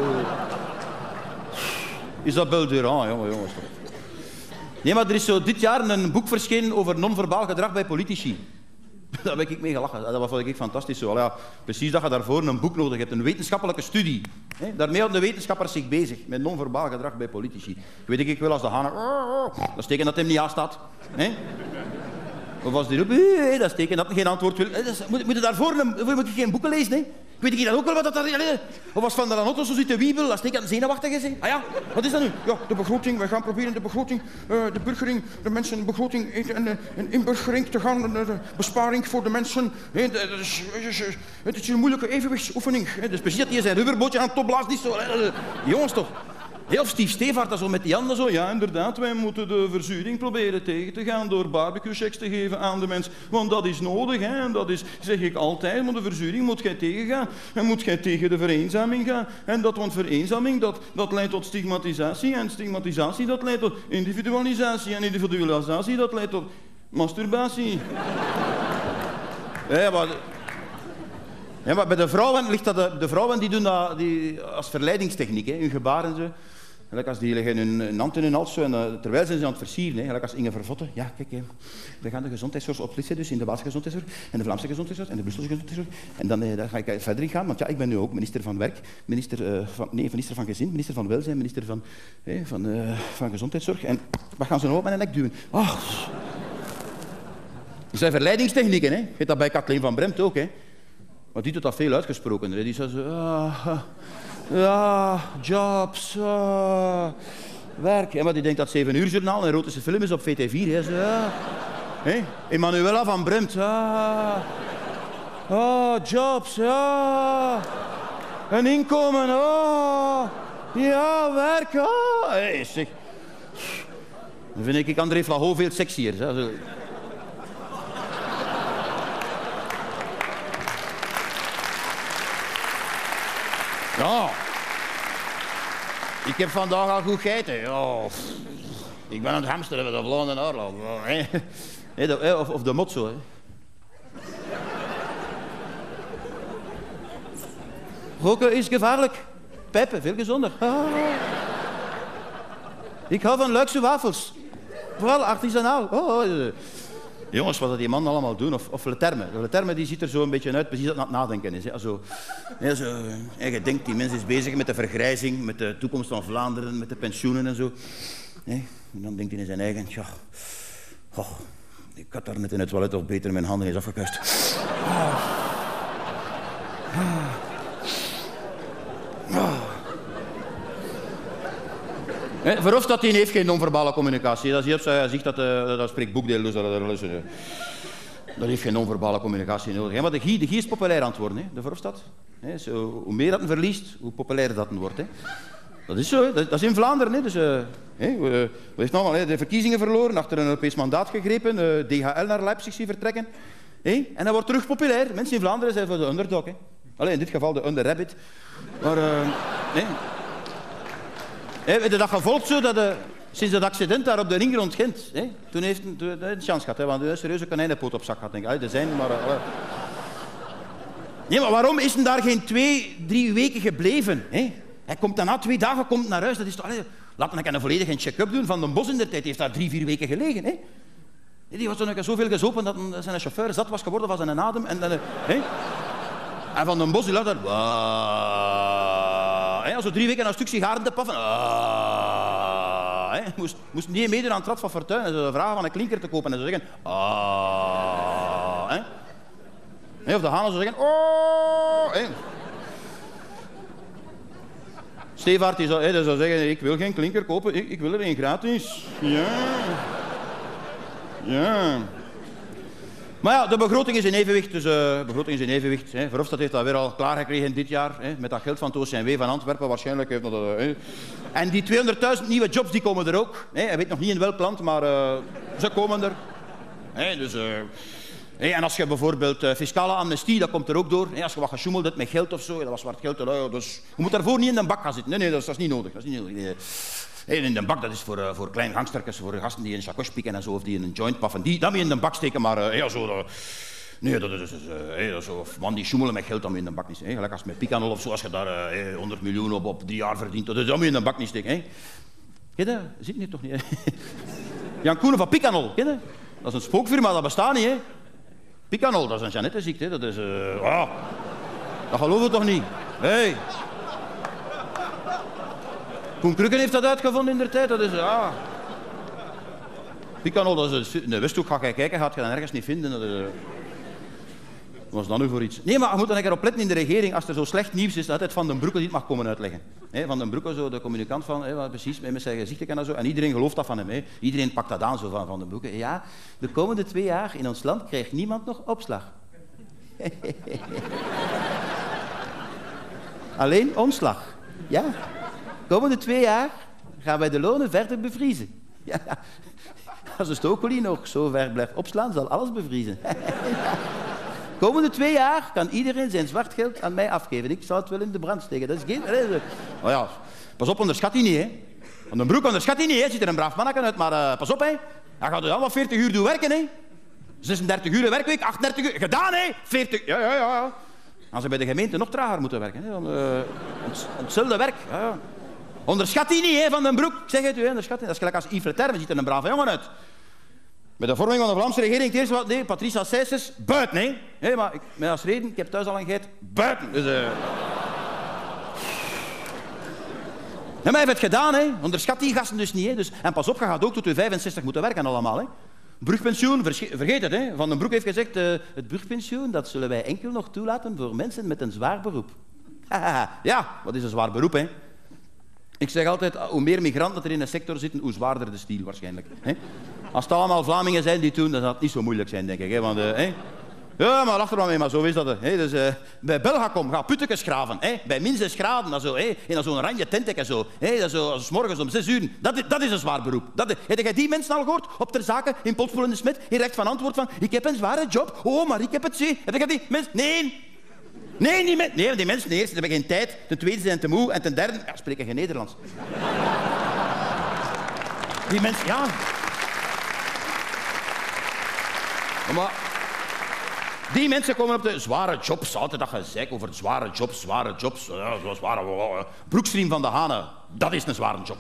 Isabelle Durand, jongens. Toch. Nee, maar er is zo dit jaar een boek verschenen over non-verbaal gedrag bij politici. Daar heb ik mee gelachen. Dat vond ik fantastisch. Zo. Ja, precies dat je daarvoor een boek nodig hebt, een wetenschappelijke studie. Daarmee houden de wetenschappers zich bezig, met non-verbaal gedrag bij politici. Weet ik wel als de Haan... Dat is teken dat hem niet aanstaat. Of als die roept, dat is teken dat hij geen antwoord wil. Moet je daarvoor moet je geen boeken lezen, hè? Weet ik dan ook wel wat dat daar... Of als Van der Anotto zo zit te wiebel, dat is teken dat zenuwachtig is, hè? Ah ja, wat is dat nu? Ja, de begroting, we gaan proberen de begroting, de burgering, de mensen, de begroting, een inburgering te gaan, de besparing voor de mensen. Het is een moeilijke evenwichtsoefening. Dus precies dat hij zijn rubberbootje aan het opblaast is. Jongens toch. Of Steve Stevaart, dat zo met die handen zo. Ja, inderdaad, wij moeten de verzuring proberen tegen te gaan door barbecue-checks te geven aan de mens. Want dat is nodig, hè. En dat is, zeg ik altijd, maar de verzuring moet jij tegengaan. En moet jij tegen de vereenzaming gaan. En want vereenzaming, dat leidt tot stigmatisatie. En stigmatisatie, dat leidt tot individualisatie. En individualisatie, dat leidt tot masturbatie. Ja, maar bij de vrouwen ligt dat... De vrouwen die doen dat als verleidingstechniek, hè, hun gebaren zo. Gelijk als die leggen hun hand in hun hals zo, en terwijl zijn ze aan het versieren. Hè. Gelijk als Inge Vervotte. Ja, kijk, we gaan de gezondheidszorg oplisten, dus in de Waalse gezondheidszorg en de Vlaamse gezondheidszorg en de Brusselse gezondheidszorg. En dan ga ik verder gaan, want ja, ik ben nu ook minister van Werk, minister van Gezin, minister van Welzijn, minister van Gezondheidszorg. En wat gaan ze nou op mijn nek duwen? Oh. Dat zijn verleidingstechnieken, hè. Je weet dat bij Kathleen van Bremt ook, hè. Want die doet dat veel uitgesproken. Hè. Die zei zo... Ja, jobs, werk. En wat die denkt dat 7 uur journaal een erotische film is op VT4. Hè. Zo, ja. Hey, Emanuela van Bremt. Jobs, ja. Een inkomen, ja, werk, Hey, zeg. Dan vind ik André Flahaut veel sexier. Hè. Zo. Ja. Ik heb vandaag al goed gegeten. Oh. Ik ben aan het hamsteren met de Vlaanderen Aarland. Of de motzo. Hè. Roken is gevaarlijk. Pijpen, veel gezonder. Ik hou van Luikse wafels. Vooral artisanaal. Jongens, wat die man allemaal doen. Of Le Terme. Le Terme die ziet er zo een beetje uit, precies dat het aan het nadenken is. Hè. En je denkt, die mens is bezig met de vergrijzing, met de toekomst van Vlaanderen, met de pensioenen en zo. En dan denkt hij in zijn eigen, tja, ik had daar net in het toilet toch beter mijn handen eens afgekuist. Verhofstadt heeft geen non-verbale communicatie. Dat zie je, hij zegt dat spreekt boekdeel, dus dat heeft geen non-verbale communicatie nodig. Maar de Guy is populair aan het worden, hè, de Verhofstadt. Hoe meer dat hij verliest, hoe populairder dat hij wordt. Hè. Dat is zo, hè. Dat is in Vlaanderen. Hè. Dus, we heeft allemaal de verkiezingen verloren, achter een Europees mandaat gegrepen, DHL naar Leipzig zien vertrekken. En hij wordt terug populair. Mensen in Vlaanderen zijn voor de underdog. Hè. Alleen in dit geval de underrabbit. Maar, heb je dat gevolgd zo, dat sinds dat accident daar op de ring rond Gent, toen heeft hij een chance gehad, hè, want hij een serieuze konijnenpoot op zak had. Denk ik. Er zijn, maar... Nee, maar waarom is hij daar geen 2-3 weken gebleven? Hè? Hij komt daarna 2 dagen naar huis. Dat is toch... Laat me een volledige check-up doen van Den Bos in de tijd. Hij heeft daar 3-4 weken gelegen. Hè? Die was toen zoveel gezopen dat zijn chauffeur zat was geworden van zijn adem. En Van Den Bos die lag daar... Zo 3 weken aan een stuk sigaren te paffen. Moest niet meedoen aan het Rad van Fortuin en ze vragen van een klinker te kopen en ze zeggen... Of de hanen zo zeggen... Stevaart die zou zeggen, ik wil geen klinker kopen, ik wil er een gratis. Ja. Maar ja, de begroting is in evenwicht, dus begroting is in evenwicht. Verhofstadt heeft dat weer al klaargekregen dit jaar, met dat geld van het OCMW van Antwerpen waarschijnlijk. En die 200.000 nieuwe jobs die komen er ook. Hij weet nog niet in welk land, maar ze komen er. En als je bijvoorbeeld fiscale amnestie, dat komt er ook door. Als je wat gesjoemeld hebt met geld of zo, dat was zwart geld. Dus je moet daarvoor niet in de bak gaan zitten. Nee, dat is niet nodig. In de bak, dat is voor kleine gangsterkers, voor gasten die een chakos pikken en zo, of die in een joint paffen. Dat moet je in de bak steken, maar nee, dat is zo. Of man die sjoemelen met geld, dat moet je in de bak niet steken. Gelijk als met Picanol of zo, als je daar 100 miljoen op 3 jaar verdient, dat moet je in de bak niet steken. Ken je dat? Zit hier toch niet? Jan Koenen van Picanol, ken je dat? Dat is een spookfirma, dat bestaat niet. Picanol, dat is een Jeannette-ziekte. Dat is... dat geloven we toch niet? Koen Krukken heeft dat uitgevonden in der tijd. Dat is... Picanol, dat is in de Westhoek. Ga je kijken, gaat je dan ergens niet vinden. Dat is... Wat was dat nu voor iets? Nee, maar je moet dan erop letten in de regering. Als er zo slecht nieuws is, dat het Van den Broeke niet mag komen uitleggen. Van den Broeke, zo, de communicant van... precies, met zijn gezichten en zo. En iedereen gelooft dat van hem. Iedereen pakt dat aan, zo van den Broeke. Ja, de komende 2 jaar in ons land krijgt niemand nog opslag. Alleen omslag. Ja. De komende 2 jaar gaan wij de lonen verder bevriezen. Ja. Als de Stokely nog zo ver blijft opslaan, zal alles bevriezen. De komende 2 jaar kan iedereen zijn zwart geld aan mij afgeven. Ik zou het wel in de brand steken. Dat is geen... Oh ja, pas op, onderschat hij niet. Van den Broek onderschat hij niet. Ziet er een braaf manneken uit, maar pas op. Hij gaat dus allemaal 40 uur doen werken. 36 uur werkweek, 38 uur. Gedaan, 40... Ja. Als ze bij de gemeente nog trager moeten werken. Hetzelfde werk. Ja. Onderschat die niet, hè, Van den Broek. Ik zeg het u, hè, onderschat die. Dat is gelijk als Yves Leterme, ziet er een brave jongen uit. Met de vorming van de Vlaamse regering, het eerste wat... Nee, Patricia Seyssens, buiten, hè. Hey, maar met als reden, ik heb thuis al een geit, buiten. Dus, Ja, maar hij heeft het gedaan, hè. Onderschat die gasten dus niet, hè. Dus, en pas op, je gaat ook tot je 65 moeten werken allemaal, hè. Brugpensioen, vergeet het, hè. Van den Broek heeft gezegd, het brugpensioen, dat zullen wij enkel nog toelaten voor mensen met een zwaar beroep. Ja, wat is een zwaar beroep, hè? Ik zeg altijd, hoe meer migranten er in de sector zitten, hoe zwaarder de stiel waarschijnlijk. Hè? Als het allemaal Vlamingen zijn die doen, dan zal het niet zo moeilijk zijn, denk ik. Hè? Want, ja, maar lach er maar mee, maar zo is dat. Hè? Dus, bij Belgacom, ga puttekes graven. Hè? Bij min 6 graden, dat zo, hè? In zo'n oranje tentje zo. Hè? Dat zo, 's morgens om 6 uur. Dat is een zwaar beroep. Heb je die mensen al gehoord? Op ter zake, in Potspoel en de Smet, in recht van antwoord van, ik heb een zware job. Oh, maar ik heb het zee. Heb je die mensen? Nee. Nee, niet met... Nee, die mensen, ten eerste hebben geen tijd, ten tweede zijn te moe en ten derde spreken geen Nederlands. Die mensen, ja. Maar die mensen komen op de zware jobs, altijd dat gezeik over zware jobs. Ja, zo zware... Broekstriem van de Hanen, dat is een zware job.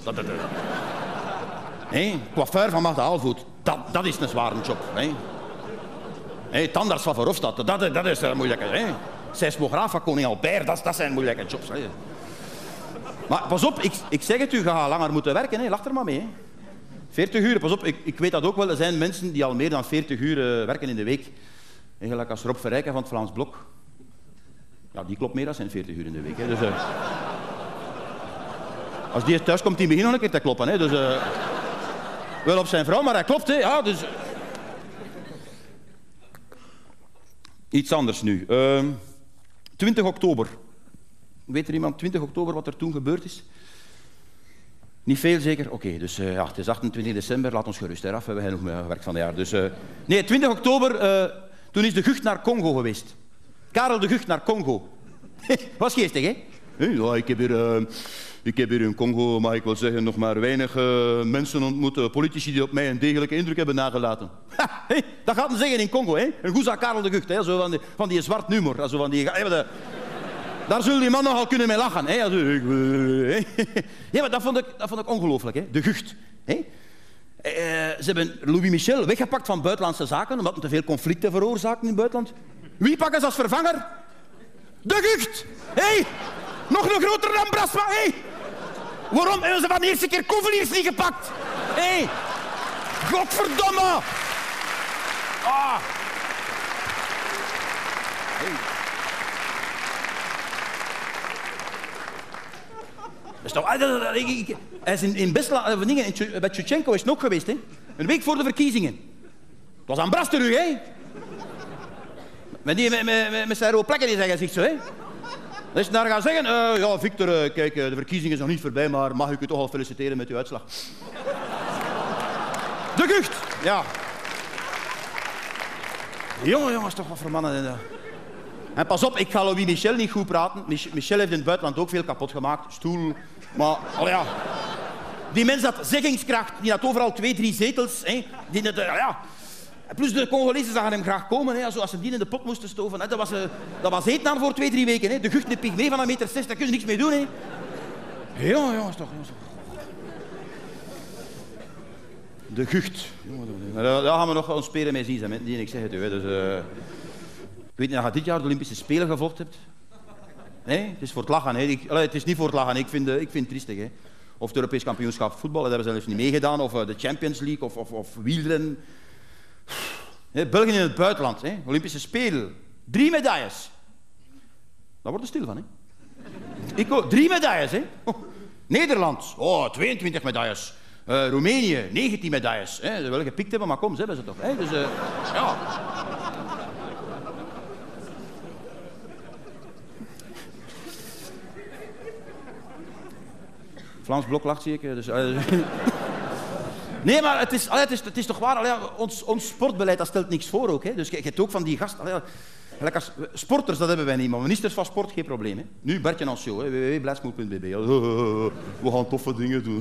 Coiffeur van Magda Aalvoet, dat is een zware job. Tandarts van Verhofstadt, dat is moeilijk. Seismograaf van koning Albert, dat zijn moeilijke jobs. Hè. Maar pas op, ik zeg het u, je gaat langer moeten werken. Hè. Lach er maar mee. Hè. 40 uur, pas op, ik weet dat ook wel. Er zijn mensen die al meer dan 40 uur werken in de week. Eigenlijk als Rob Verrijken van het Vlaams Blok. Ja, die klopt meer dan zijn 40 uur in de week. Hè. Dus, als die thuis komt, die begint nog een keer te kloppen. Hè. Dus, wel op zijn vrouw, maar hij klopt. Hè. Ja, dus... Iets anders nu. 20 oktober. Weet er iemand 20 oktober wat er toen gebeurd is? Niet veel zeker? Oké, dus ja, het is 28 december, laat ons gerust eraf. We hebben nog meer gewerkt van het jaar. Dus, nee, 20 oktober, toen is de Gucht naar Congo geweest. Karel de Gucht naar Congo. Was geestig, hè? Ja, ik heb hier in Congo, mag ik wel zeggen, nog maar weinig mensen ontmoet, politici die op mij een degelijke indruk hebben nagelaten. Dat gaat men zeggen in Congo, hè? Een goeie Karel de Gucht, hè? Zo van die zwart humor. Zo van die, daar zullen die mannen nogal kunnen mee lachen. Hè? Ja, maar dat vond ik ongelooflijk, hè? De Gucht. Hè? Ze hebben Louis Michel weggepakt van buitenlandse zaken, omdat hij te veel conflicten veroorzaakte in het buitenland. Wie pakken ze als vervanger? De Gucht! Hey! Nog een groter dan Brasma, hé! Waarom hebben ze van de eerste keer Koveliers niet gepakt? Hé! Godverdomme! Ah! Hey. Dat is toch... Hij is in Besla... Bij Tjutchenko is het ook geweest, hè? Een week voor de verkiezingen. Het was aan Bras terug, hè? Met zijn rode plekken, die zeggen zich zo, hè? Dan is naar gaan zeggen, ja, Victor, kijk, de verkiezing is nog niet voorbij, maar mag ik u toch al feliciteren met uw uitslag? De Gucht, ja. Jongens, toch wat voor mannen. En pas op, ik ga Louis Michel niet goed praten. Michel heeft in het buitenland ook veel kapot gemaakt. Stoel, maar, ja. Die mens had zeggingskracht, die had overal 2-3 zetels. Hè. Ja. Plus de Congolezen zagen hem graag komen, hè, als ze die in de pot moesten stoven. Hè. Dat was eten aan voor 2-3 weken. Hè. De Gucht, een pygmee van 1,60 meter, daar kun je niks mee doen. Hè. Jongens, toch. De Gucht. Daar gaan we nog ons spelen mee zien, met die ik zeg het u. Dus, ik weet niet of je dit jaar de Olympische Spelen gevolgd hebt. Nee, het is voor het lachen. Hè. Het is niet voor het lachen. Ik vind het triestig. Hè. Of het Europees kampioenschap voetbal, dat hebben ze zelfs niet meegedaan. Of de Champions League, of wielrennen. België in het buitenland, hè? Olympische Spelen. 3 medailles. Daar wordt er stil van, hè? Ik ook. 3 medailles, hè? Nederland. 22 medailles. Roemenië, 19 medailles. Hè? Ze willen gepikt hebben, maar kom, ze hebben ze toch. Hè? Dus, ja. Vlaams Blok lacht, zie ik. Dus, nee, maar het is toch waar, ons sportbeleid dat stelt niks voor ook. Hè. Dus je hebt ook van die gasten... Als sporters, dat hebben wij niet, maar ministers van sport, geen probleem. Hè. Nu Bertje Anciot, www.blijsmoed.bb. We gaan toffe dingen doen.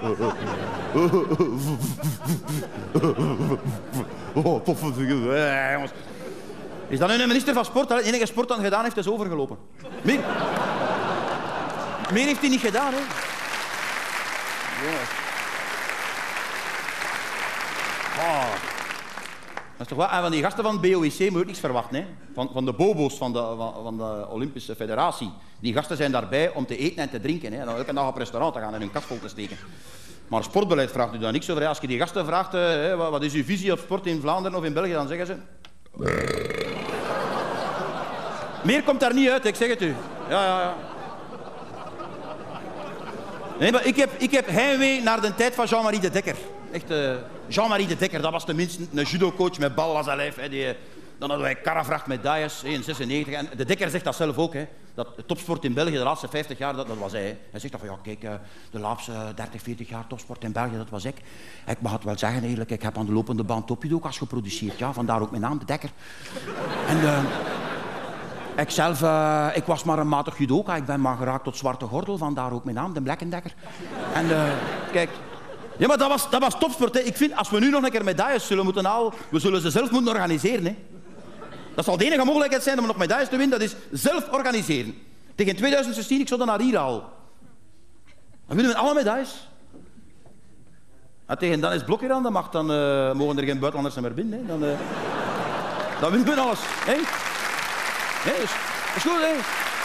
Toffe dingen. Jongens. Is dat nu een minister van sport? De enige sport dat hij gedaan heeft, is overgelopen. Meer heeft hij niet gedaan, hè. Jongens. Oh. Dat is toch wel een van die gasten van het BOIC, moet je ook niks verwachten. Hè? Van de bobo's van de Olympische Federatie. Die gasten zijn daarbij om te eten en te drinken. Hè? En dan elke dag op restaurant te gaan en hun kast vol te steken. Maar sport vraagt u daar niks over. Als je die gasten vraagt, wat is uw visie op sport in Vlaanderen of in België, dan zeggen ze... Meer komt daar niet uit, ik zeg het u. Ja. Nee, maar ik heb heimwee naar de tijd van Jean-Marie de Dekker. Echt, Jean-Marie de Dekker, dat was tenminste een judocoach met bal als een lijf. Dan hadden wij karrevracht medailles in 96. En de Dekker zegt dat zelf ook. Hè. Dat topsport in België de laatste 50 jaar, dat was hij. Hè. Hij zegt dat van, ja, kijk, de laatste 30, 40 jaar topsport in België, dat was ik. Ik mag het wel zeggen eigenlijk, ik heb aan de lopende band topjudoka's geproduceerd. Ja, vandaar ook mijn naam, de Dekker. En ikzelf, ik was maar een matig judoka. Ik ben maar geraakt tot zwarte gordel, vandaar ook mijn naam, de Blekkendekker. En kijk... Ja, maar dat was topsport. Hè. Ik vind, als we nu nog een keer medailles zullen moeten halen, we zullen ze zelf moeten organiseren. Hè. Dat zal de enige mogelijkheid zijn om nog medailles te winnen, dat is zelf organiseren. Tegen 2016, ik zou dat naar hier halen. Dan winnen we alle medailles. En tegen Dennis Blokker aan de macht, dan mogen er geen buitenlanders meer binnen. Hè. Dan winnen we alles. Hè. Nee, dat is goed, hè.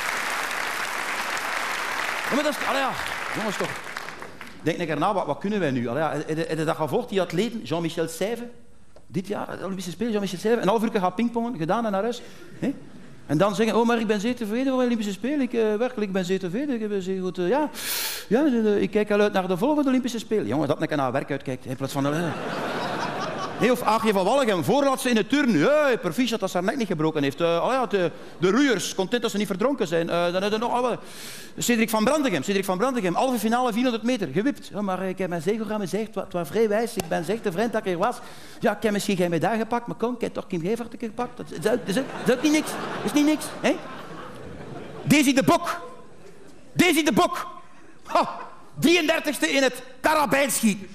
Ja, maar dat is... Allee, ja. Jongens, toch. Denk een keer na, wat kunnen wij nu? Heb je dat gevolgd, die atleten? Jean-Michel Seyve, dit jaar, de Olympische Spelen, Jean-Michel Seyve, een half uur gaan pingpongen, gedaan en naar huis. He? En dan zeggen, oh, maar ik ben zeer tevreden voor de Olympische Spelen. Ik ben zeer tevreden, ik ben zeer goed. Ik kijk al uit naar de volgende Olympische Spelen. Jongen, dat ik naar werk uitkijkt, in plaats van... Of Aagje van Wallegem, voorlaatste in de turn. Proficiat dat ze haar nek niet gebroken heeft. De roeiers, content dat ze niet verdronken zijn. Dan hebben we nog... Cedric van Brandegem, halve finale 400 meter, gewipt. Ja, maar ik heb mijn zegel gezegd, het was vrij wijs. Ik ben zeg de vriend dat ik er was. Ja, ik heb misschien geen medaille gepakt, maar kom, ik heb toch Kim Gevaert een keer gepakt. Dat is ook niet niks. Dat is niet niks. Hè? Daisy de Bok. 33e in het karabijnschieten.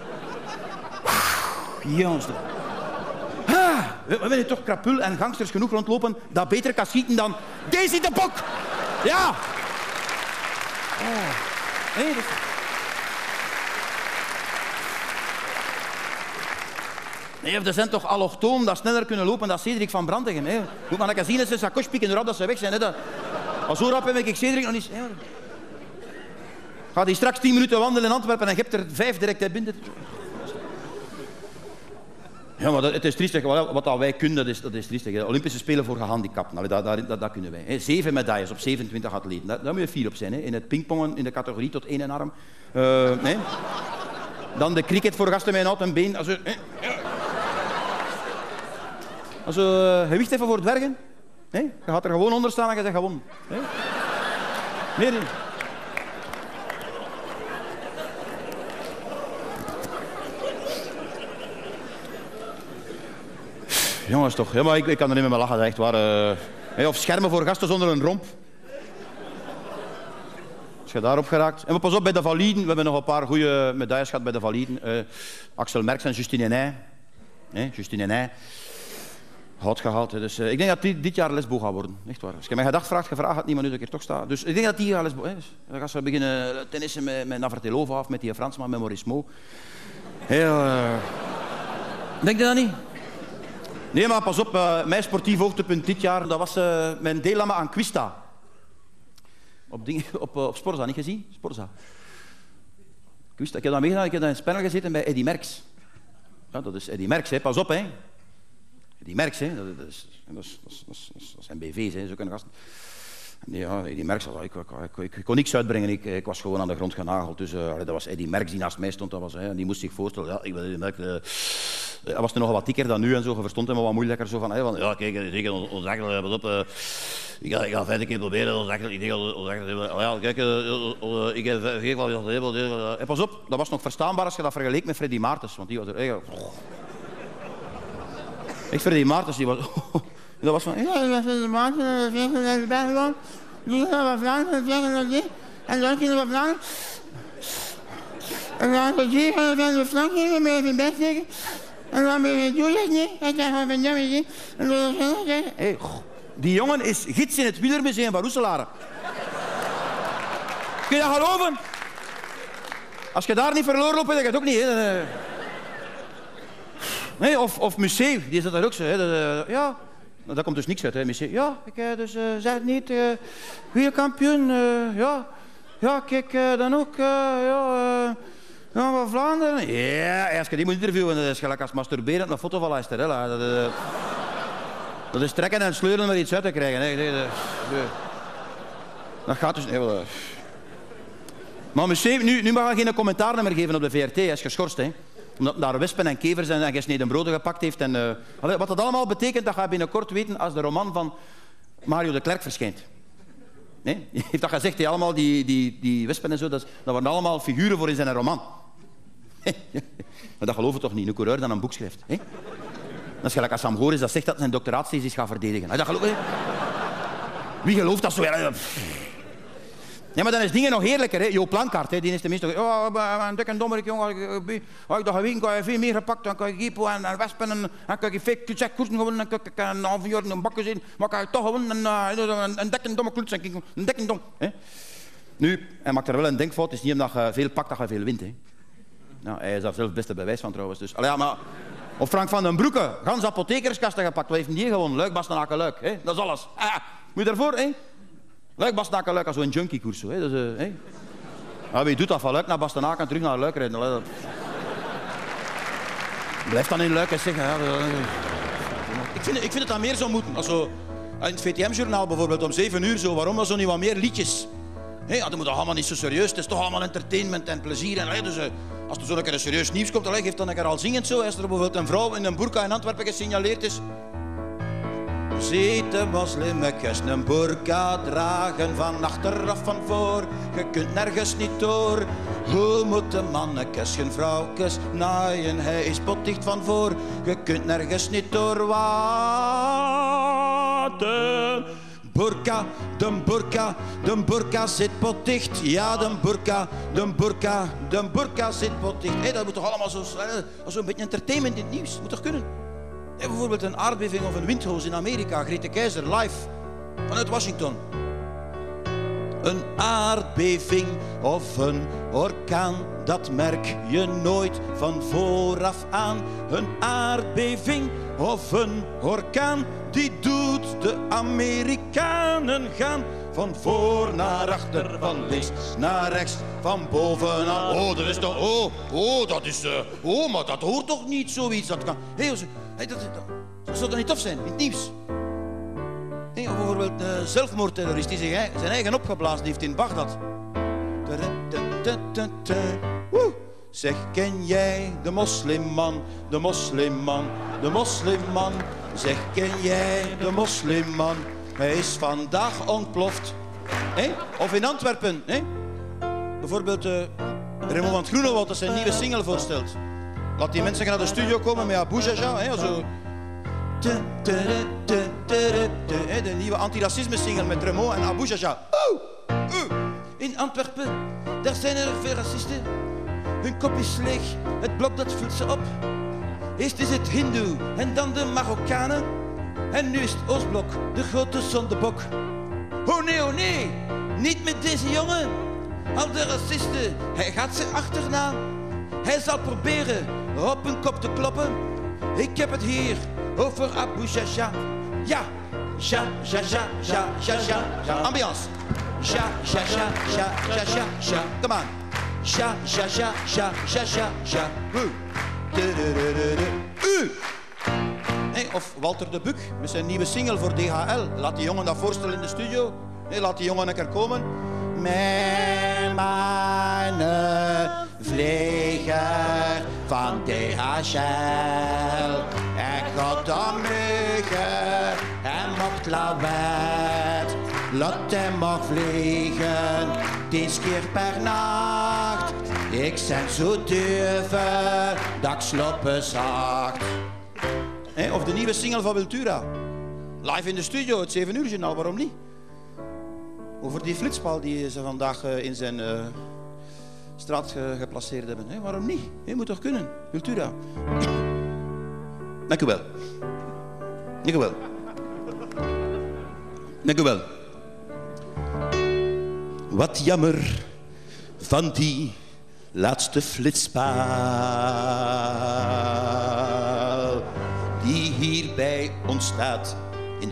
Jongens. We hebben toch krapul en gangsters genoeg rondlopen dat beter kan schieten dan Daisy de Bok. Ja. Nee, dat... Nee, er zijn toch allochtonen dat sneller kunnen lopen dan Cedric van Brandegem. Hè. Moet maar zien dat ze sacoche pikken erop dat ze weg zijn. Hè. Maar zo rap heb ik Cedric nog niet... Gaat hij straks 10 minuten wandelen in Antwerpen en je hebt er 5 direct binnen. Ja, maar het is triestig. Wat wij kunnen, dat is triestig. De Olympische Spelen voor gehandicapten, dat kunnen wij. 7 medailles op 27 atleten. Daar moet je 4 op zijn. Hè. In het pingpongen, in de categorie tot 1 arm. Nee. Dan de cricket voor gasten met een houten been. Gewicht even voor dwergen. Nee? Je gaat er gewoon onder staan en je zegt gewonnen. Nee? Meer niet. Jongens toch, ja, maar ik kan er niet meer mee lachen, echt waar. Of schermen voor gasten zonder een romp. Als je daarop geraakt. En pas op bij de validen, we hebben nog een paar goede medailles gehad bij de validen. Axel Merckx en Justine Ney. Justine Ney. Goud gehaald. Dus, ik denk dat die dit jaar lesbo gaat worden. Echt waar. Als je mij gedacht vraagt, gevraagd had niemand nu dat ik er toch sta. Dus ik denk dat die gaat lesbo. Dus, dan gaan ze beginnen tennissen met Navratilova of met die Fransman, met Maurice Mo. Denk je dat niet? Nee, maar pas op, mijn sportief hoogtepunt dit jaar, dat was mijn deelname aan Quista. Op Sporza, niet gezien? Sporza. Quista, ik heb dat meegedaan, ik heb in het panel gezeten bij Eddy Merckx. Ja, dat is Eddy Merckx, hè. Pas op, hè. Eddy Merckx, hè. Dat zijn BV's, hè. Zo kunnen gasten. Ja, Eddy Merckx, ik kon niks uitbrengen, ik was gewoon aan de grond genageld. Dus dat was Eddy Merckx die naast mij stond, die moest zich voorstellen. Ja, ik ben Eddy Merckx. Hij was toen nog wat dikker dan nu en zo, je verstond hem wel wat moeilijker. Zo van, ja, kijk, zeker ons Achel, pas op. Ik ga 5 keer proberen, ons Achel, ik denk ja, kijk, ik heb 4 keer en pas op, dat was nog verstaanbaar als je dat vergeleek met Freddy Maartens, want die was er echt Freddy Maartens, die was... Dat was van... Ja, Freddy Maartens, ik ben gewoon... Nu gaan we vragen, zeggen dat dit, en dan kunnen we vragen... En dan gaan we Frank geven, met even bijsteken. En dan ben je het niet. En dan gaan we van jou zien. En dan zeggen... Die jongen is gids in het Wielermuseum van Roeselare. Kun je dat geloven? Als je daar niet verloren loopt, weet ik het ook niet. Hè. Nee, of Museeuw, die zit daar ook zo. Hè. Ja, daar komt dus niks uit, hè, Museeuw. Ja, ik dus zeg het niet. Goeie kampioen, ja. Ja, kijk, dan ook, ja, van Vlaanderen. Ja, als je die moet interviewen, dat is gelijk als masturberen een foto van Leister. Dat is trekken en sleuren om er iets uit te krijgen. Nee. Dat gaat dus... Nee, maar Museeuw, nu mag hij geen commentaar meer geven op de VRT. Hij is geschorst, hè. Omdat hij daar wespen en kevers en gesneden broden gepakt heeft. En, wat dat allemaal betekent, dat ga je binnenkort weten als de roman van Mario de Klerk verschijnt. Nee? Je heeft dat gezegd, hè, allemaal die wespen en zo, dat waren allemaal figuren voor in zijn roman. Maar dat geloven we toch niet, een coureur dan een boek schrijft. Hè? Dat is gelijk als Sam Goris dat zegt dat zijn doctoraatsthesis gaat verdedigen. Dat geloof je? Wie gelooft dat zo? Ja, maar dan is dingen nog heerlijker. Hè? Jo Plankaart, hè? Die is tenminste... Oh, een dikke dommerik, jongen. Ik dacht, geweten, kan je veel meer gepakt. Dan kan je gepo en wespen en dan kan je fake koetsen gewonnen. Dan kan je een half jaar in een bakken zitten. Maar kan je toch gewoon een dikke domme kloets. Een dikke dom. Hè? Nu, hij maakt er wel een denkfout. Het is niet omdat je veel pakt dat je veel wint. Hè? Nou, hij is daar zelf het beste bewijs van trouwens. Dus, ja, maar... Of Frank van den Broeke, gans apothekerskasten gepakt. Wat heeft die gewonnen? Luik, Bastenaken, Luik. Hè? Dat is alles. Moet je daarvoor, hè? Luik, Bastenaken, Luik, als zo'n junkiekoers. Hè? Dus, ja, wie doet dat van Luik naar Bastenaken en terug naar Luik rijden? Blijf dan in Luik en zeggen. Ja, ik vind het dan meer zo moeten. Also, in het VTM-journaal bijvoorbeeld om 7 uur zo. Waarom was er niet wat meer liedjes? Hey, dat moet toch allemaal niet zo serieus. Het is toch allemaal entertainment en plezier. En, dus, als er zo'n keer een serieus nieuws komt, geeft dan een keer al zingend zo. Als er bijvoorbeeld een vrouw in een burka in Antwerpen gesignaleerd is. Ziet de moslimmekes een burka dragen van achter of van voor. Je kunt nergens niet door. Hoe moeten mannekes hun vrouwkes naaien? Hij is potdicht van voor. Je kunt nergens niet door. Wat burka, de burka zit potdicht. Ja, de burka zit potdicht. Hey, dat moet toch allemaal zo'n beetje entertainment in het nieuws. Dat moet toch kunnen? Hey, bijvoorbeeld een aardbeving of een windhoos in Amerika. Grete Keizer, live, vanuit Washington. Een aardbeving of een orkaan, dat merk je nooit van vooraf aan. Een aardbeving of een orkaan, die doet de Amerikanen gaan. Van voor naar achter, van links naar rechts, van boven naar... Oh, dat is toch... dat is... maar dat hoort toch niet zoiets? Dat kan... dat zou toch niet tof zijn, in het nieuws? Of bijvoorbeeld een zelfmoordterrorist die zijn eigen opgeblazen heeft in Bagdad. Zeg, ken jij de moslimman, de moslimman, de moslimman? Zeg, ken jij de moslimman? Hij is vandaag ontploft. Of in Antwerpen. Bijvoorbeeld Raymond van het Groenewoud dat zijn nieuwe single voorstelt. Laat die mensen naar de studio komen met Abu Jaja. Zo. De nieuwe antiracisme-single met Remo en Abu Jaja. In Antwerpen, daar zijn er veel racisten. Hun kop is leeg, het blok dat vult ze op. Eerst is het Hindoe en dan de Marokkanen. En nu is het Oostblok, de grote zondebok. Oh nee, niet met deze jongen. Al de racisten, hij gaat ze achterna. Hij zal proberen op hun kop te kloppen. Ik heb het hier over Abu Jaja. Ja, ja. Ambiance. Ja. Come on. Ja. Of Walter de Buck met zijn nieuwe single voor DHL. Laat die jongen dat voorstellen in de studio. Laat die jongen een keer komen. Mijn vlieger van DHL. En gaat dan muggen en maakt lawaai. Laat hem maar vliegen, 10 keer per nacht. Ik ben zo duivel dat ik sloppen zacht. Of de nieuwe single van Wiltura. Live in de studio, het 7 uur journaal, waarom niet? Over die flitspaal die ze vandaag in zijn straat geplaceerd hebben. Waarom niet? Je moet toch kunnen, Wiltura. Dank u wel. Dank u wel. Wat jammer van die laatste flitspaal die hierbij ontstaat in de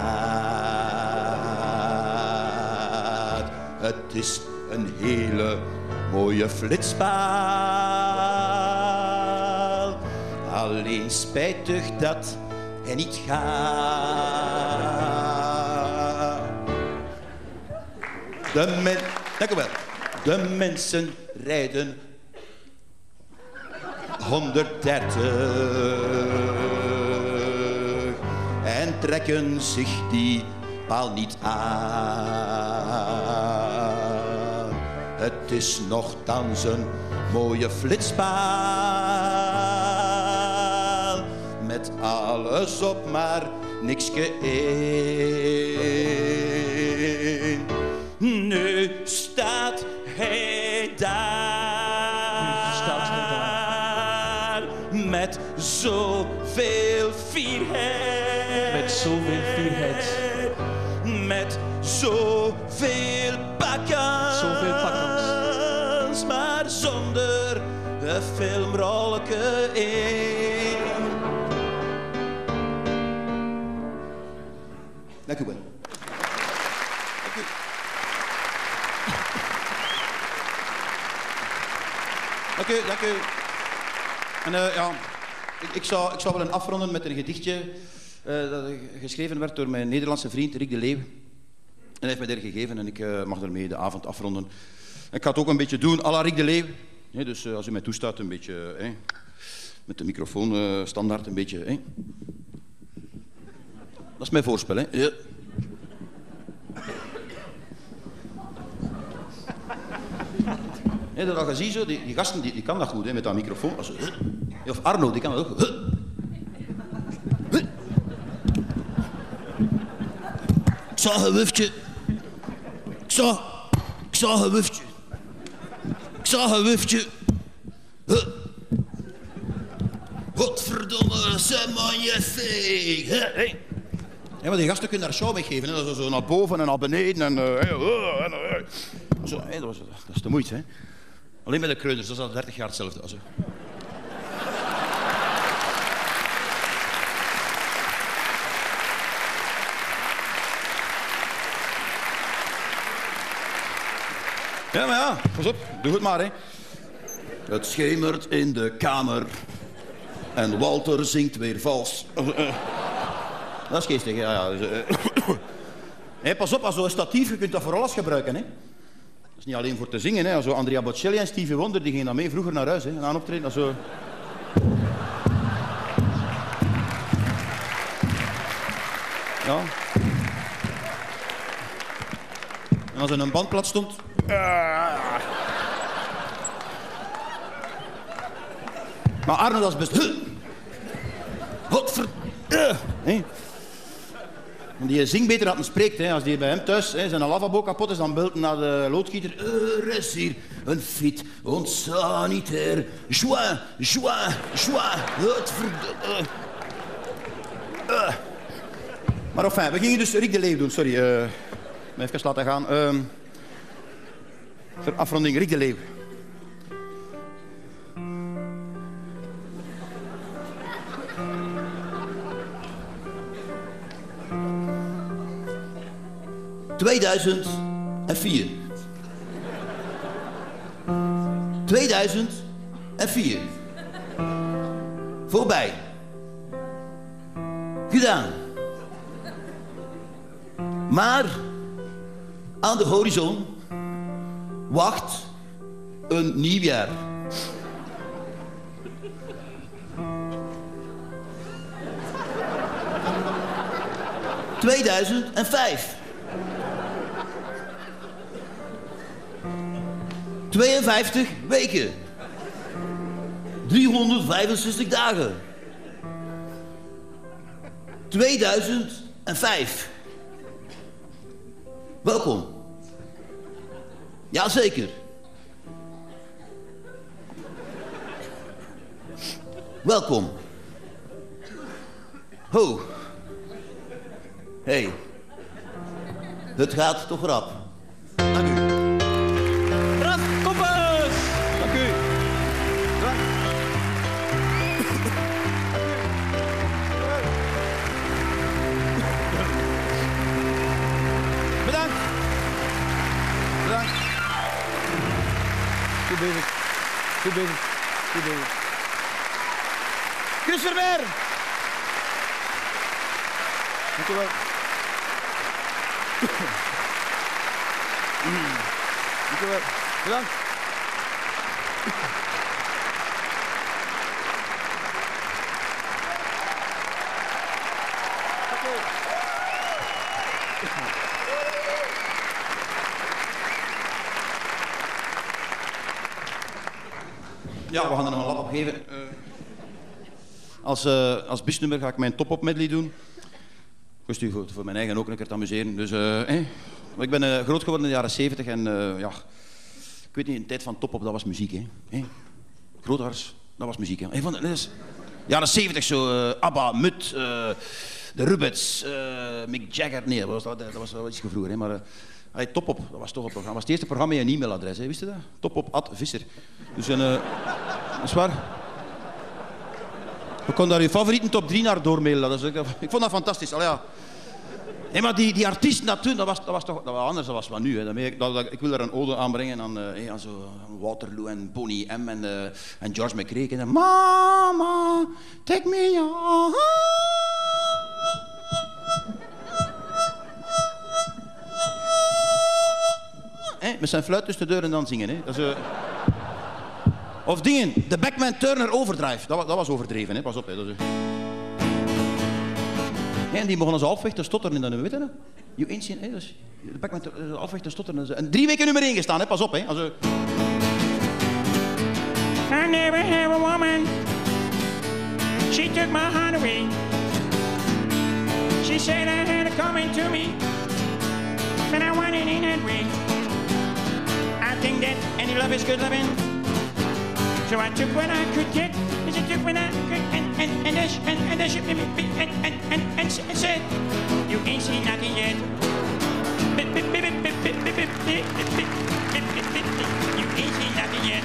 straat. Het is een hele mooie flitspaal, alleen spijtig dat hij niet gaat. Dank u wel. De mensen rijden 130 en trekken zich die paal niet aan. Het is nochtans een mooie flitspaal met alles op, maar nikske in. Nu staat hij daar met zoveel fierheid. Met zoveel fierheid. Met zoveel pakkans. Zoveel pakkans. Maar zonder een filmrolleke in. Dank u wel. Dank u. Dank u. En ja, ik zou willen afronden met een gedichtje dat geschreven werd door mijn Nederlandse vriend Rick de Leeuw. En hij heeft mij dit gegeven en ik mag daarmee de avond afronden. Ik ga het ook een beetje doen à la Rick de Leeuw. Dus als u mij toestaat, een beetje met de microfoon standaard een beetje. Dat is mijn voorspel. Ja. Dat je ziet, zo, die gasten die kan dat goed met dat microfoon. Als, of Arno, die kan dat ook. Ik zag een wuftje. Ik zag een wuftje. Ik zag een wuftje. Godverdomme, ze magnifiek. Ja, maar die gasten kunnen daar show mee geven. Hè. Zo naar boven en naar beneden. Zo, dat is de moeite, hè. Alleen met de kreuners, dat is al 30 jaar hetzelfde. Also. Ja, maar ja, pas op, doe het maar, hè. Het schemert in de kamer en Walter zingt weer vals. Dat is geestig, ja. Dus, hey, pas op, als zo'n statief, je kunt dat voor alles gebruiken, hè. Dat is niet alleen voor te zingen, hè. Zo Andrea Bocelli en Stevie Wonder die gingen dan mee vroeger naar huis, hè. Aan optreden, dat zo. Ja. En als er een band plat stond. Maar Arno, dat is best. Hey. Die zingt beter dan hij spreekt. Hè. Als die bij hem thuis zijn lavabo kapot is, dan belt hij naar de loodgieter. Er is hier een fit onsanitair. Joie. Het verdomme. Maar enfin, we gingen dus Rick de Leeuw doen. Sorry, me even laten gaan. Ter afronding, Rick de Leeuw. ...2004. 2004. Voorbij. Gedaan. Maar aan de horizon wacht een nieuw jaar. ...2005. 52 weken. 365 dagen. 2005. Welkom. Jazeker. Welkom. Ho. Hey. Het gaat toch rap. Dank u. Raf Koppers! Dank u. Goed bezig. Goed bezig. Chris Vermeer. Dank u wel. Dank u wel. Bedankt. Ja, we gaan er nog een lap op geven. Als bisnummer ga ik mijn top-op medley doen. Kost u voor mijn eigen ook een keer te amuseren. Dus, ik ben groot geworden in de jaren 70 en ja, ik weet niet, in de tijd van top-op, dat was muziek. Groothars, dat was muziek. Hè. Jaren 70 zo, ABBA, Mut, de Rubbets, Mick Jagger. Nee, dat was wel iets vroeger. Hè, maar top-op, dat was toch een programma. Dat was het eerste programma met een e-mailadres, hè, wist je dat? Top-op@visser. Dus dat is waar. Je kon daar je favorieten top 3 naar doormailen. Ik vond dat fantastisch. Allee, ja. Nee, maar die artiesten dat toen, dat was toch dat was anders dan wat nu. Hè. Ik wil er een ode aanbrengen aan zo Waterloo en Boney M en George McRae. En Mama, take me on. Met zijn fluit tussen de deur en dan zingen. Hè. Dat is, of dingen, de Beckman Turner Overdrive. Dat was overdreven, hè. Pas op. Hè. Dat is, en die begonnen ze halfweg te stotteren in dat nummer, weet je dat? You ain't seen, dus de Beckman Turner halfweg te stotteren. En 3 weken nummer 1 gestaan, hè. Pas op. Hè. I never have a woman. She took my heart away. She said I had to come into me. But I want it in that way. I think that any love is good loving. So I took what I could get, and she took what I could, and she and said, you ain't seen nothing yet. You ain't seen nothing yet.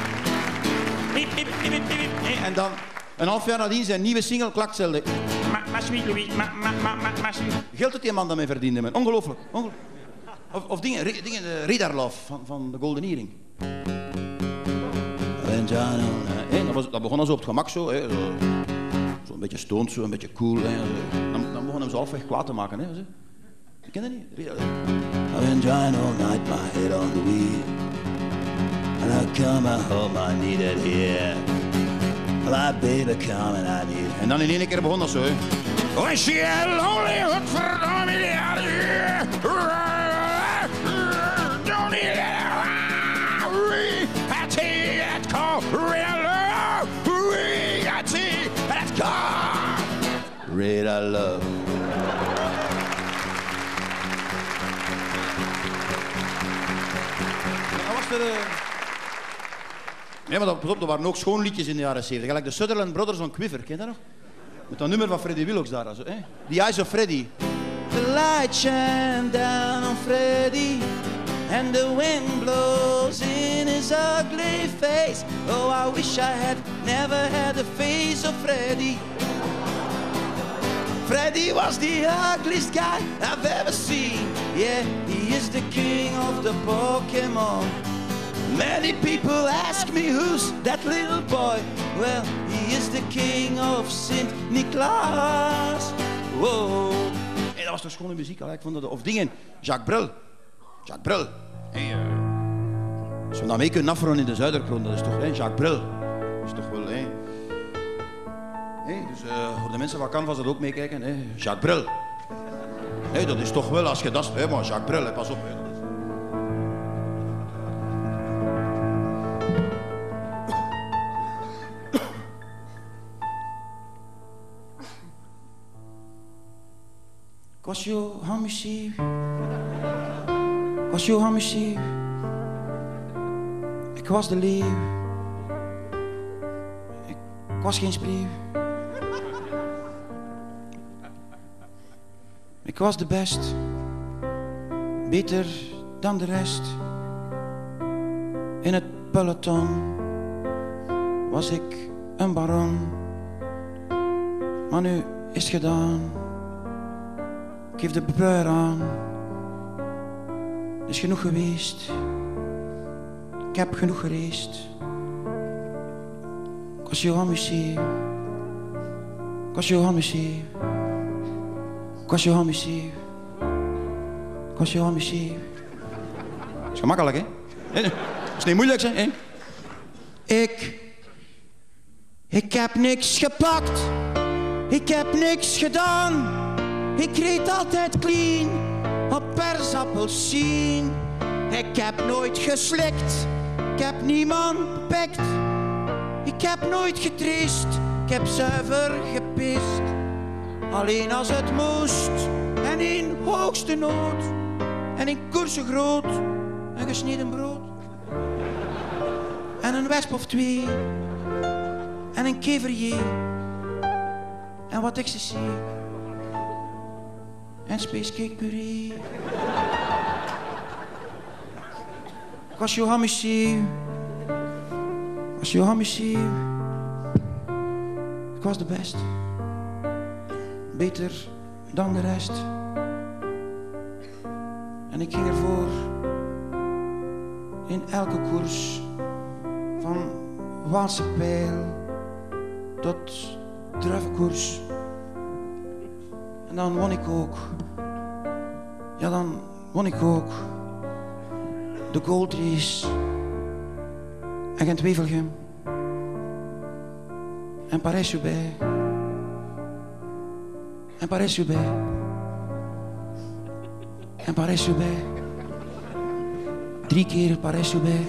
En dan, een half jaar nadien, zijn nieuwe single klakt zelden. Maar sweet Louis, maar sweet. Geld dat die man daarmee verdiende, man. Ongelooflijk. Of dingen, Radar Love van de Golden Earring. Dat begon al zo op het gemak zo, hè. Zo een beetje stoned, zo een beetje cool. Hè. Dan begon hem zo halfweg kwaad te maken. Hè. Je kent dat niet? I've been trying all night, my head on the wheel. And I come home, I need it here. My baby come and I need it. En dan in één keer begon dat zo, hè. When she had lonely, hook for me out here. Don't need it. I tell you, that's called real love. I tell you, that's called real love. Dat was Nee, maar dat waren ook schoon liedjes in de jaren 70. Gelijk de Sutherland Brothers on Quiver, ken je dat nog? Met dat nummer van Freddie Willox daar. Zo, hè? The Eyes of Freddie. The light shine down on Freddie. And the wind blows in his ugly face. Oh, I wish I had never had the face of Freddie. Freddie was the ugliest guy I've ever seen. Yeah, he is the king of the Pokemon. Many people ask me who's that little boy. Well, he is the king of Sint Niklaas. Wow. Hey, dat was toch schone muziek, ik vond dat. Of dingen, Jacques Brel. Jacques Brel. Hey, als we dat mee kunnen afronden in de Zuiderkroon, dat is toch, Jacques Brel. Dat is toch wel, dus voor de mensen van Canvas dat ook meekijken, Jacques Brel. Dat is toch wel, als je dat... maar Jacques Brel, pas op. Ik was jouw hamissie. Was jouw hamissie. Ik was de leeuw. Ik was geen spreeuw. Ik was de best. Beter dan de rest. In het peloton was ik een baron. Maar nu is het gedaan. Ik geef de bruier aan. Het is genoeg geweest. Ik heb genoeg gereisd. was Johan Museeuw. Ik was Johan Museeuw. Ik was Johan Museeuw. Ik was Johan Museeuw. Dat is gemakkelijk, hè? Dat is niet moeilijk, hè? Ik heb niks gepakt. Ik heb niks gedaan. Ik reed altijd clean op persappelsien. Ik heb nooit geslikt. Ik heb niemand bepikt. Ik heb nooit getriest. Ik heb zuiver gepist. Alleen als het moest. En in hoogste nood. En in koersen groot. En gesneden brood. En een wesp of twee. En een keverier. En wat ecstasy. En spacecake puree. Ik was Johan Museeuw. Ik was Johan Museeuw. Ik was de best. Beter dan de rest. En ik ging ervoor. In elke koers. Van Waalse Pijl tot druivenkoers. En dan won ik ook. Ja, dan won ik ook de Gold Race. En Gent-Wevelgem. En Parijs-Roubaix. En Parijs-Roubaix. En Parijs-Roubaix. 3 keer Parijs-Roubaix.